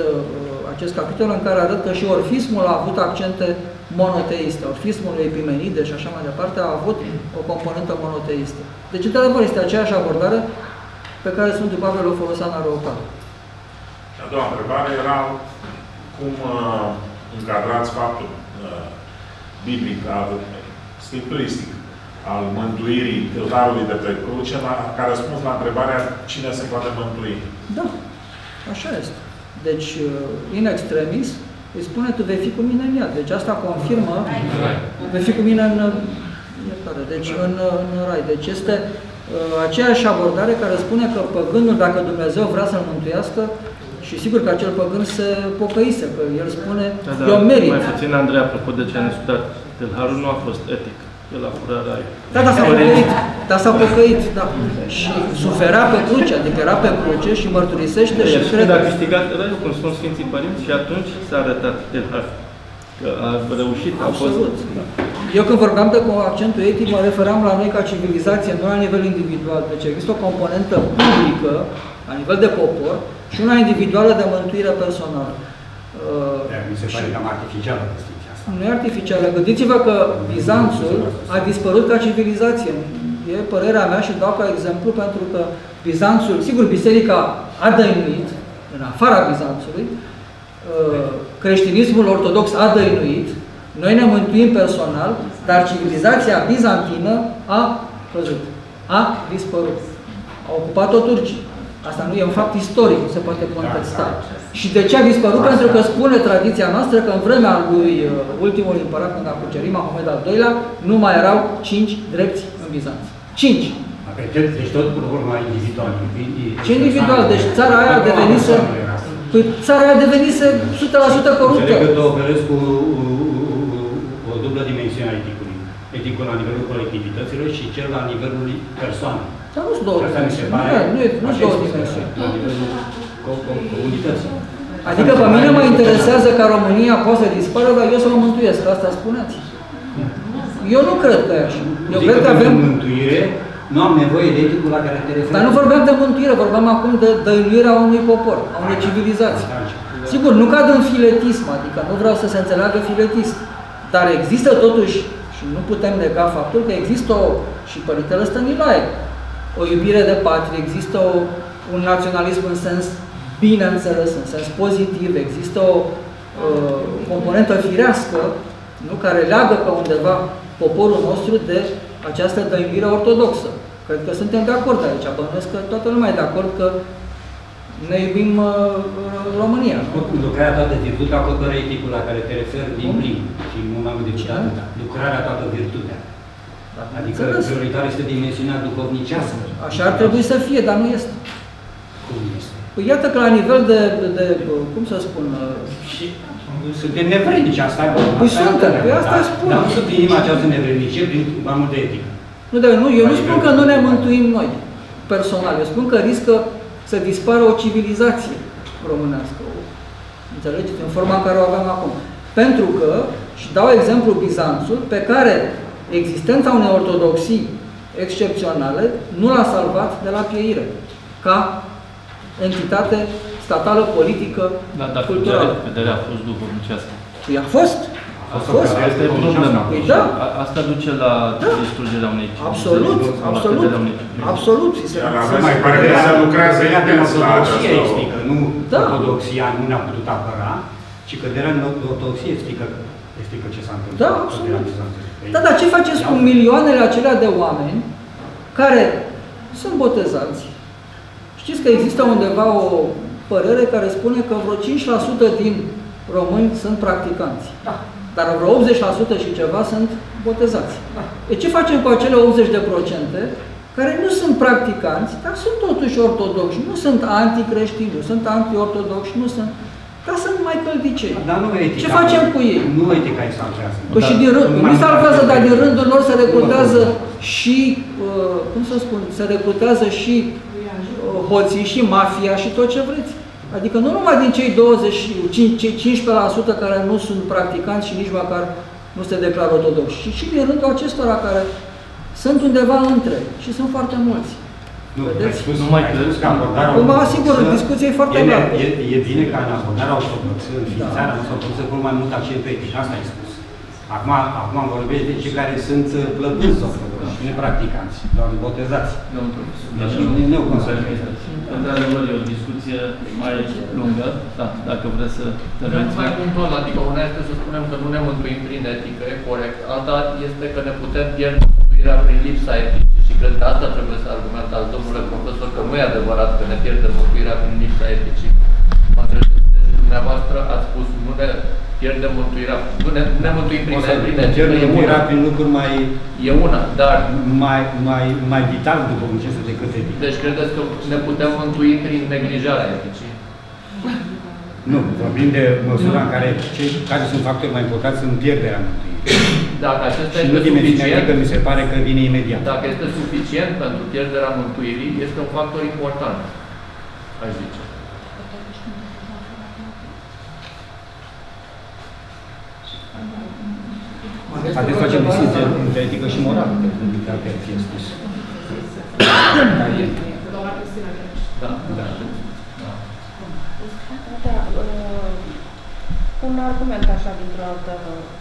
acest capitol în care arăt că și orfismul a avut accente monoteiste. Orfismul lui Epimenide și așa mai departe a avut o componentă monoteistă. Deci, într-adevăr, este aceeași abordare pe care Sfântul Pavel o folosea în Areopag. Și a doua întrebare era cum încadrați faptul biblic, scripturistic, al mântuirii tâlharului de pe cruce, ca răspuns la întrebarea cine se poate mântui. Da, așa este. Deci, in extremis, îi spune, tu vei fi cu mine în iad. Deci asta confirmă, vei fi cu mine în iertare, deci în rai. Deci este aceeași abordare care spune că păgânul, dacă Dumnezeu vrea să-l mântuiască, și sigur că acel păgân se pocăise, că el spune, eu merit. Mai puțin, Andrei, apropo de ce a discutat, tâlharul nu a fost etic. El a furat rai. Da, dar s-a pocăit. Dar s-a pocăit, da. Și suferea pe cruce, adică era pe cruce și mărturisește și crede. A câștigat raiul, cum spun Sfinții Părinți, și atunci s-a arătat tâlhar. Că a reușit, a fost. Eu când vorbeam de accentul etic, mă referam la noi ca civilizație, nu la nivel individual. Deci există o componentă publică, la nivel de popor, și una individuală de mântuire personală. Mi se pare cam artificială distinția asta. Nu e artificială. Gândiți-vă că Bizanțul a dispărut ca civilizație. E părerea mea și dau ca exemplu pentru că Bizanțul, sigur, biserica a dăinuit, în afara Bizanțului, creștinismul ortodox a dăinuit, noi ne mântuim personal, dar civilizația bizantină a dispărut. A ocupat-o turcii. Asta nu e un fapt istoric, nu se poate contesta. Și de ce a dispărut? Pentru că spune tradiția noastră că în vremea lui ultimul împărat, când a cucerit Mahomed al II-lea, nu mai erau 5 drepți în Bizanț. 5! Deci tot cu urma individual. Ce individual? Deci țara aia devenise... Păi țara aia devenise 100% coruptă. Înțeleg că tu operezi cu o dublă dimensiune a eticului. Eticul la nivelul colectivităților și cel la nivelul persoanei. Dar nu sunt două dimensiuni. Nu sunt două dimensiuni. La nivelul comunității. Adică pe mine mă interesează ca România poate să dispară, dar eu să mă mântuiesc. Asta spuneți? Eu nu cred că e așa. Eu cred că avem mântuire, nu am nevoie de eticul la care te referi. Dar nu vorbeam de mântuire, vorbeam acum de dăinuirea unui popor, a unei civilizații. Sigur, nu cad în filetism, adică nu vreau să se înțeleagă filetist. Dar există totuși, și nu putem nega faptul că există și Părintele Stăniloae, o iubire de patrie, există un naționalism în sens bine înțeles, în sens pozitiv, există o componentă firească, nu, care leagă pe undeva poporul nostru de această dăinuire ortodoxă. Cred că suntem de acord aici, bănuiesc că toată lumea e de acord că Ne iubim România. Lucrarea toată virtutea acoperă eticul la care te referi din plin și nu mai mult decât atâta. Lucrarea toată virtutea. Adică prioritar este dimensiunea duhovnicească. Așa ar trebui să fie, dar nu este. Cum este? Păi iată că la nivel de cum să spun... Și suntem nevrednici, asta e. Păi suntem, pe asta spun. Dar nu să plinim această nevrednicie prin mai multă etică. Eu nu spun că nu ne mântuim noi, personal. Eu spun că riscă să dispară o civilizație românească. Înțelegeți? În forma în care o avem acum. Pentru că, și dau exemplu Bizanțul, pe care existența unei ortodoxii excepționale nu l-a salvat de la pieire, ca entitate statală, politică, culturală. Vederea a fost duhovnicească. Păi a fost. Asta e problema. Păi da. Asta duce la distrugerea unei Absolut, absolut. Absolut. Mai pare că se lucrează intens la această... explică, nu ortodoxia nu ne-a putut apăra, ci căderea în ortodoxie explică ce s-a întâmplat. Da, absolut. Da, dar ce faceți cu milioanele acelea de oameni care sunt botezați? Știți că există undeva o părere care spune că vreo 5% din români sunt practicanți. Da. Dar vreo 80% și ceva sunt botezați. Da. E ce facem cu acele 80% care nu sunt practicanți, dar sunt totuși ortodoxi, nu sunt anticreștini, nu sunt anti-ortodoxi, nu sunt... Dar sunt mai căldicei. Dar nu etica. Ce facem cu ei? Nu etica îi salvează. Păi și din rând, nu salvează, dar din rândul lor se recrutează și, cum să spun, se recrutează și hoții, și mafia, și tot ce vreți. Adică nu numai din cei 15% care nu sunt practicanți și nici măcar nu se declară ortodoxi, ci și din rândul acestora care sunt undeva între și sunt foarte mulți. Nu, nu mai crezi că abordarea... Mă asigur, discuția e foarte largă. E bine ca în abordarea ortodoxă, în ființarea ortodoxă, pun mai mult accent pe etică, asta ai spus. Acum vorbești de cei care sunt plăpâți ortodoxi, nepracticanți, doar botezați. Deci nu conservați. Într-adevăr, e o discuție mai lungă, da, dacă vreți să intervenți. Mai punctual, adică una este să spunem că nu ne mântuim prin etică, e corect. Alta este că ne putem pierde mântuirea prin lipsa eticii și cred că asta trebuie să argumentați, domnule profesor, că nu e adevărat că ne pierdem mântuirea prin lipsa eticii. Mă înțelegeți? Deci dumneavoastră ați spus, nu ne pierdem mântuirea, nu ne mântuim prin etică, e una. Prin lucruri mai... E una, dar... Mai vital duhovnicește decât etică. Deci credeți că ne putem mântui prin neglijarea eticii? Nu, vorbim de măsura în care cei care sunt factori mai importanți sunt pierderea mântuirii. Dacă acesta și este nu dimensiunea suficient, etică mi se pare că vine imediat. Dacă este suficient pentru pierderea mântuirii, este un factor important, aș zice. Haideți să facem distinție între etică și morală, dacă ar fi spus. Un argument așa dintr-o altă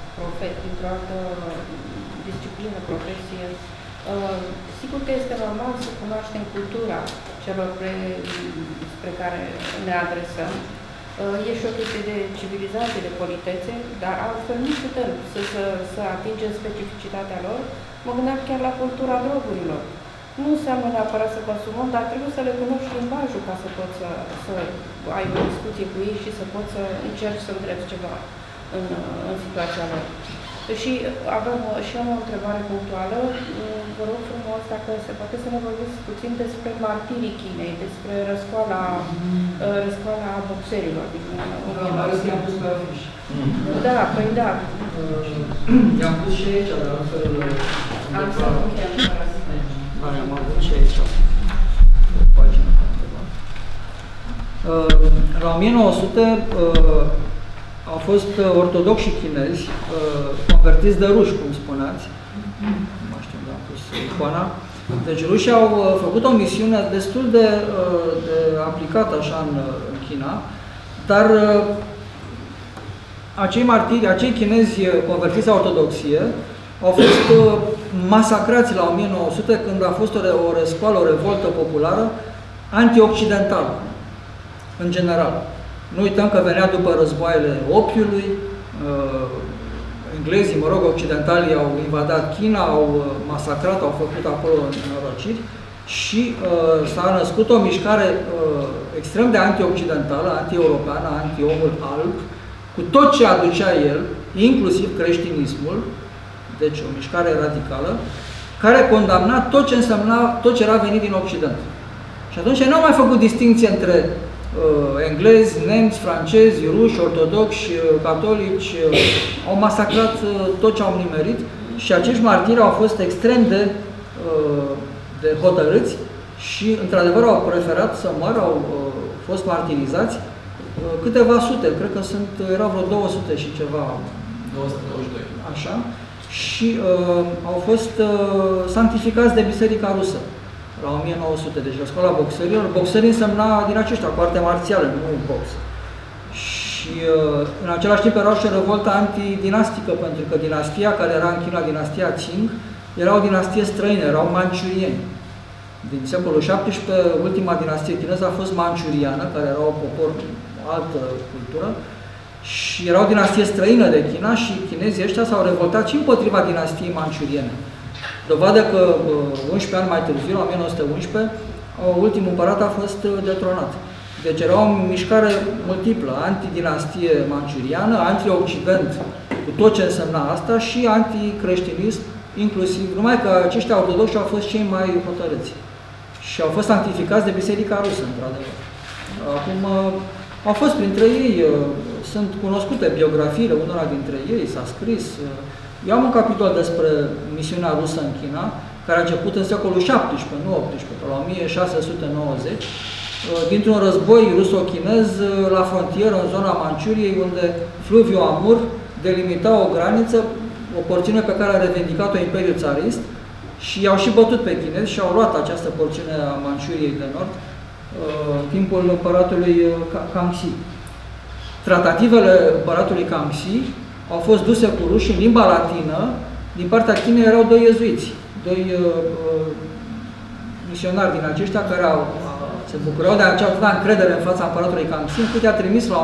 disciplină, profesie. Sigur că este normal să cunoaștem cultura celor spre care ne adresăm. E și o chestie de civilizație, de politețe, dar altfel nu putem să atingem specificitatea lor. Mă gândeam chiar la cultura drogurilor. Nu înseamnă neapărat să consumăm, dar trebuie să le cunoști limbajul ca să poți să ai o discuție cu ei și să poți să încerci să îndrepți ceva în situația lor. Și avem și o întrebare punctuală. Vă rog frumos, dacă se poate să ne vorbiți puțin despre martirii Chinei, despre răscoala boxerilor din I-am pus pe afiș. Da, păi da. I-am pus și aici, dar altfel... Am avut și aici. Pagina. La 1900 au fost ortodoxi și chinezi, convertiți de ruși, cum spuneați. Nu mai știu unde am pus icoana. Deci rușii au făcut o misiune destul de aplicată așa în China, dar acei martiri, acei chinezi convertiți la ortodoxie au fost masacrați la 1900 când a fost o răscoală, o revoltă populară anti-occidentală, în general. Nu uităm că venea după războaiele opiului, englezii, mă rog, occidentalii au invadat China, au masacrat, au făcut acolo nenorociri și s-a născut o mișcare extrem de anti-occidentală, anti-europeană, anti-omul alb, cu tot ce aducea el, inclusiv creștinismul, deci o mișcare radicală, care condamna tot ce însemna, tot ce era venit din Occident. Și atunci n-au mai făcut distinție între englezi, nemți, francezi, ruși, ortodoxi, catolici, au masacrat tot ce au nimerit și acești martiri au fost extrem de hotărâți și, într-adevăr, au preferat să moară, au fost martirizați câteva sute, cred că erau vreo 200 și ceva. 222. Așa. Și au fost sanctificați de Biserica Rusă la 1900, deci la școala boxerilor. Boxerii însemna din aceștia, cu arte marțială, nu box. Și în același timp erau și o revoltă antidinastică, pentru că dinastia care era în China, dinastia Qing, era o dinastie străină, erau manciurieni. Din secolul XVII, ultima dinastie chineză a fost manciuriană, care era o popor, altă cultură, și era o dinastie străină de China și chinezii ăștia s-au revoltat și împotriva dinastiei manciuriene. Dovadă că 11 ani mai târziu, în 1911, ultimul împărat a fost detronat. Deci era o mișcare multiplă, anti-dinastie manciuriană, anti-occident, cu tot ce însemna asta, și anti-creștinism, inclusiv, numai că aceștia ortodoxi au fost cei mai hotărâți. Și au fost sanctificați de Biserica Rusă, într-adevăr. Acum, au fost printre ei, sunt cunoscute biografiile unora dintre ei, s-a scris. Eu am un capitol despre misiunea rusă în China, care a început în secolul XVII, nu XVIII, la 1690, dintr-un război ruso-chinez la frontieră, în zona Manciuriei, unde fluviul Amur delimita o graniță, o porțiune pe care a revendicat-o Imperiul Țarist, și i-au și bătut pe chinezi și au luat această porțiune a Manciuriei de Nord în timpul împăratului Kangxi. Tratativele împăratului Kangxi au fost duse cu ruși în limba latină. Din partea Chinei erau doi iezuiți, doi misionari din aceștia care se bucurau de acea încredere în fața împăratului Kangxi, încât i-a trimis la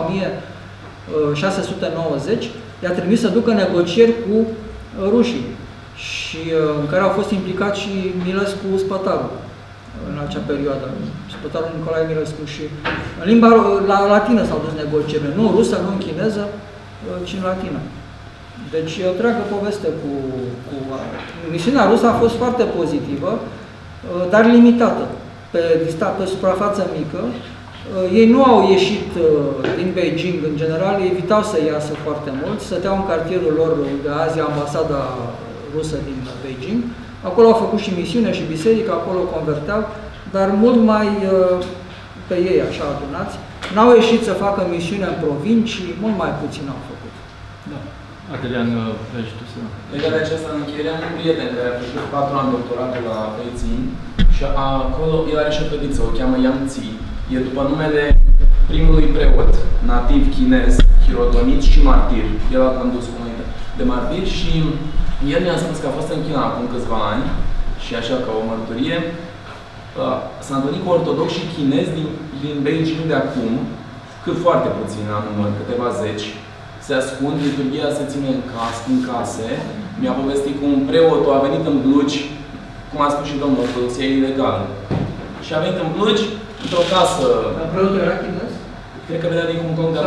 1690, i-a trimis să ducă negocieri cu rușii, și în care au fost implicați și Milescu Spătarul în acea perioadă, Spătarul Nicolae Milescu, și în limba latină s-au dus negocierile, nu rusă, nu în chineză, ci în latină. Deci e o întreagă poveste cu misiunea rusă a fost foarte pozitivă, dar limitată, pe suprafață mică. Ei nu au ieșit din Beijing, în general, ei evitau să iasă foarte mult, stăteau în cartierul lor de azi, ambasada rusă din Beijing. Acolo au făcut și misiune și biserică, acolo converteau, dar mult mai pe ei, așa, adunați. N-au ieșit să facă misiune în provincii, mult mai puțin au făcut. Da. Adrian, vrei tu să... Legat de aceasta, în încheiere, am un prieten care a făcut 4 ani doctoratul la Beijing și acolo el are și o fetiță, o cheamă Yang Zi. E după numele primului preot nativ chinez, hirotonit și martir. El a condus comunitatea de martiri și el mi-a spus că a fost în China acum câțiva ani și așa ca o mărturie, s-a întâlnit cu ortodoxi și chinezi din Beijing de acum, cât foarte puțin la număr, câteva zeci, se ascund, liturghia se ține în case. Mi-a povestit cum preotul a venit în blugi, cum a spus și domnul, ortodoxia e ilegală. Și a venit în blugi, într-o casă... Dar preotul era chinez? Cred că venea din Hong Kong, dar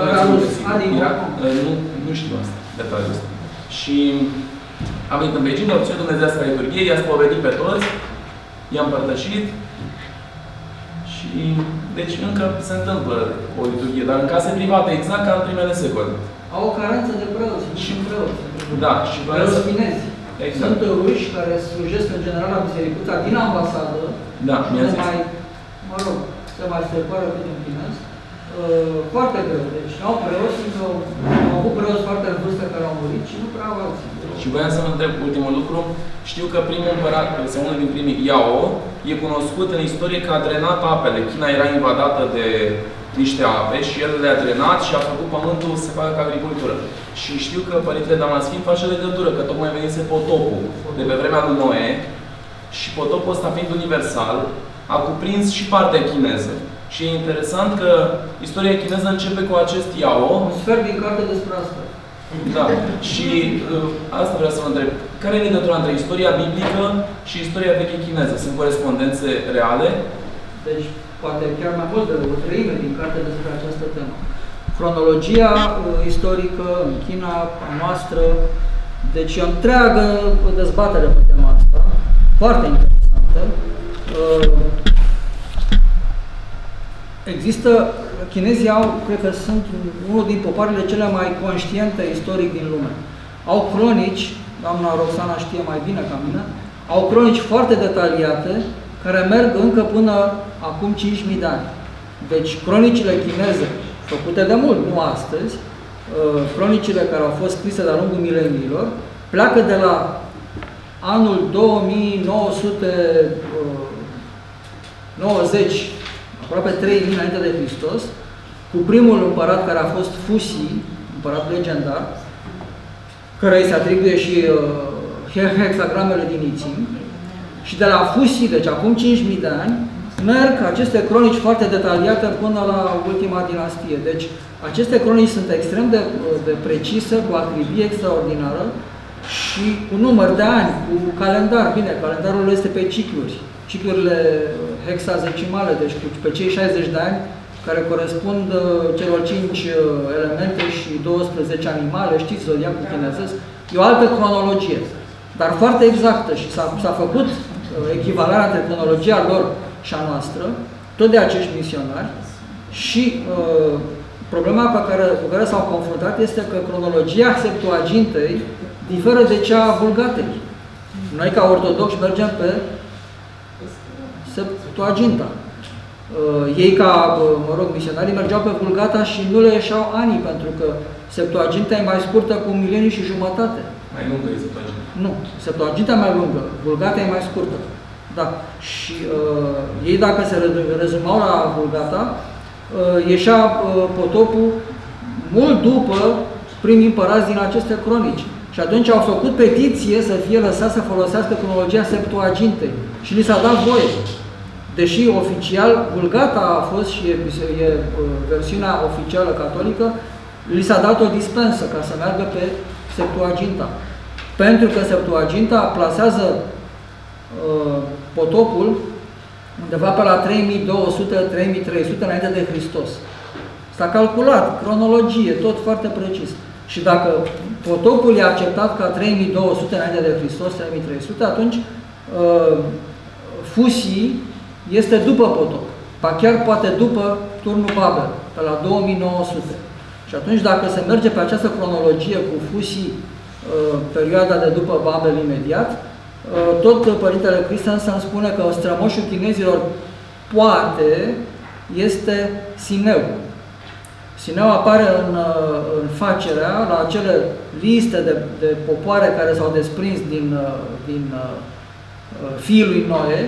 nu știu asta, detaliul ăsta. Și a venit în Beijing, a obținut Dumnezeiască liturghie, i-a spovedit pe toți, i-a împărtășit și deci încă se întâmplă o liturghie, dar în case private, exact ca în primele secole. Au o carență de preoți, și preoți. Da, și preoți chinezi. Exact. Sunt ruși care slujesc în general la bisericuța din ambasadă. Da, mi-a zis. Se mai strecoară cât în chinez. Foarte greu. Deci au preoți, au avut preoți foarte în vârstă care au murit și nu prea au alții. Și voiam să mă întreb ultimul lucru. Știu că primul împărat, sau unul din primii, Yao, e cunoscut în istorie că a drenat apele. China era invadată de niște ape și el le-a drenat și a făcut pământul să facă agricultură. Și știu că Părintele Damaschin face legătură, că tocmai venise potopul de pe vremea lui Noe și potopul ăsta fiind universal, a cuprins și partea chineză. Și e interesant că istoria chineză începe cu acest Yao. Un sfert din carte despre asta. Da. Și asta vreau să vă întreb. care e legătura între istoria biblică și istoria veche chineză? Sunt corespondențe reale? Deci, poate chiar mai mult de o treime din carte despre această temă. Cronologia istorică în China, a noastră, deci e o întreagă dezbatere pe tema asta, foarte interesantă. Există, chinezii au, cred că sunt unul din popoarele cele mai conștiente istoric din lume. Au cronici, doamna Roxana știe mai bine ca mine, au cronici foarte detaliate, care merg încă până acum 5.000 de ani. Deci, cronicile chineze, făcute de mult, nu astăzi, cronicile care au fost scrise de-a lungul mileniilor, pleacă de la anul 2990, aproape 3000 înainte de Hristos, cu primul împărat care a fost Fuxi, împărat legendar, care îi se atribuie și hexagramele din I Ching. Și de la Fuxi, deci acum 5.000 de ani, merg aceste cronici foarte detaliate până la ultima dinastie. Deci aceste cronici sunt extrem de precise, cu acribie extraordinară și cu număr de ani, cu calendar. Bine, calendarul este pe cicluri. Ciclurile hexazecimale, deci pe cei 60 de ani, care corespund celor 5 elemente și 12 animale, știți, zodiacul chinezesc, e o altă cronologie, dar foarte exactă și s-a făcut echivalarea între cronologia lor și a noastră, tot de acești misionari și problema cu care s-au confruntat este că cronologia Septuagintei diferă de cea a Vulgatei. Noi, ca ortodoxi, mergem pe Septuaginta. Ei, ca, misionarii, mergeau pe Vulgata și nu le ieșeau anii, pentru că Septuaginta e mai scurtă cu 1,5 milioane. Mai lungă e Septuaginta. Nu, Septuaginta e mai lungă, Vulgata e mai scurtă. Da. Și ei, dacă se rezumau la Vulgata, ieșea potopul mult după primii împărați din aceste cronici. Și atunci au făcut petiție să fie lăsat să folosească cronologia Septuagintei. Și li s-a dat voie. Deși oficial, Vulgata a fost și e versiunea oficială catolică, li s-a dat o dispensă ca să meargă pe Septuaginta. Pentru că Septuaginta plasează potopul undeva pe la 3200-3300 înainte de Hristos. S-a calculat, cronologie, tot foarte precis. Și dacă potopul e acceptat ca 3200 înainte de Hristos, 3300, atunci Fuxi este după potop. Pa chiar poate după turnul Babel, pe la 2900. Și atunci, dacă se merge pe această cronologie cu Fuxi, perioada de după Babel imediat, tot Părintele Christensen spune că strămoșul chinezilor poate este Sineu. Sineu apare în facerea la acele liste de popoare care s-au desprins din fiul lui Noe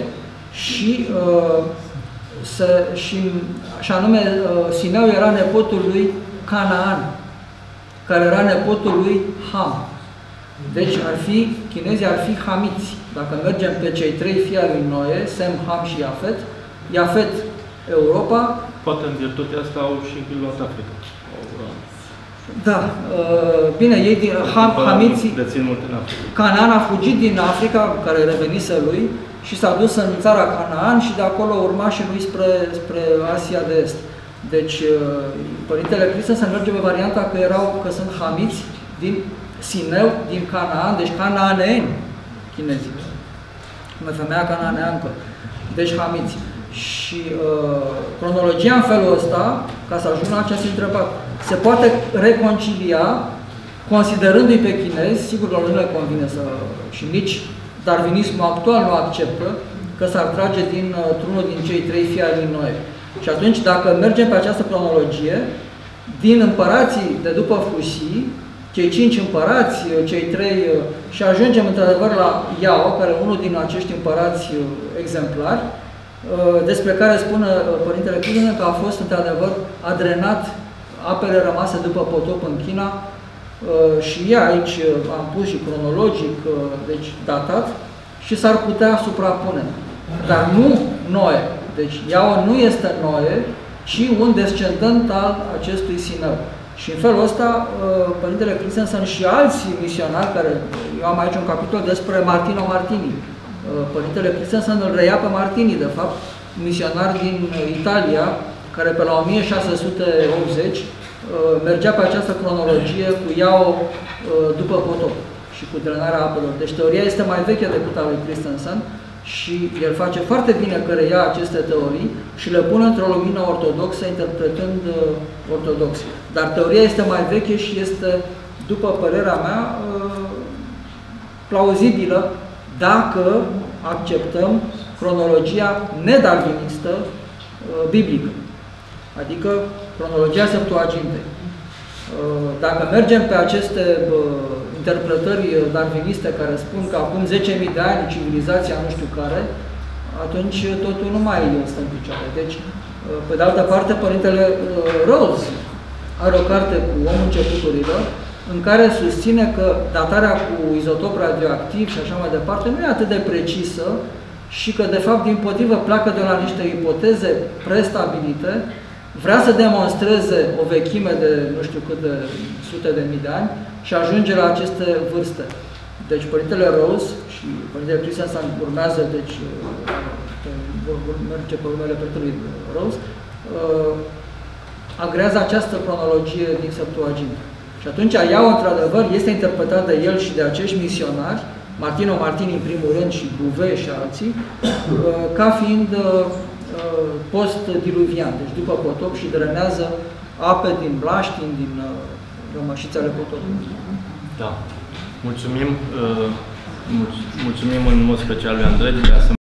și anume Sineu era nepotul lui Canaan, care era nepotul lui Ham. Deci chinezii ar fi hamiți. Dacă mergem pe cei 3 fii ai lui Noe, Sem, Ham și Iafet, Iafet Europa. Poate în virtutea asta au și luat Africa. Da, bine, ei din hamiții, Canaan a fugit din Africa, care revenise lui, și s-a dus în țara Canaan și de acolo urma și lui spre Asia de Est. Deci, Părintele Christensen merge pe varianta că sunt hamiți din Sineu, din Canaan, deci canaaneeni chinezii. Femeia canaaneancă. Deci hamiți. Și cronologia în felul ăsta, ca să ajungă la ce ați întrebat, se poate reconcilia considerându-i pe chinezi, sigur că nu le convine și nici darwinismul actual nu acceptă că s-ar trage dintr-unul din cei 3 fii ai lui Noe. Și atunci, dacă mergem pe această cronologie, din împărații de după Fuxi, cei 5 împărați, cei 3, și ajungem într-adevăr la Yao, care e unul din acești împărați exemplari, despre care spune Părintele Christensen că a fost într-adevăr adrenat apele rămase după potop în China și aici am pus și cronologic, deci datat, și s-ar putea suprapune. Dar nu Noe. Deci Yao nu este Noe, ci un descendent al acestui Sineu. Și în felul ăsta, Părintele Christensen și alți misionari, care eu am aici un capitol despre Martino Martini. Părintele Christensen îl reia pe Martini, de fapt, misionar din Italia, care pe la 1680 mergea pe această cronologie cu Iao după potop și cu drenarea apelor. Deci teoria este mai veche decât a lui Christensen și el face foarte bine că reia aceste teorii și le pune într-o lumină ortodoxă, interpretând ortodox. Dar teoria este mai veche și este, după părerea mea, plauzibilă dacă acceptăm cronologia nedarwinistă biblică, adică cronologia Septuagintei. Dacă mergem pe aceste interpretări darwiniste care spun că acum 10.000 de ani civilizația nu știu care, atunci totul nu mai stă în picioare. Deci, pe de altă parte, Părintele Rose are o carte cu Omul Începuturilor, în care susține că datarea cu izotop radioactiv și așa mai departe nu e atât de precisă și că, de fapt, dimpotrivă, pleacă de la niște ipoteze prestabilite, vrea să demonstreze o vechime de nu știu cât de sute de mii de ani și ajunge la aceste vârste. Deci Părintele Rose și Părintele Christensen urmează, deci merge pe urmele Părintelui Rose, agrează această cronologie din Septuagintă. Și atunci Iao, într-adevăr, este interpretat de el și de acești misionari, Martino Martini în primul rând și Bouvet și alții, ca fiind post-diluvian, deci după potop și drenează ape din Blaștin, din rămășițele potopului. Da. Mulțumim în mod special lui Andrei, de asemenea.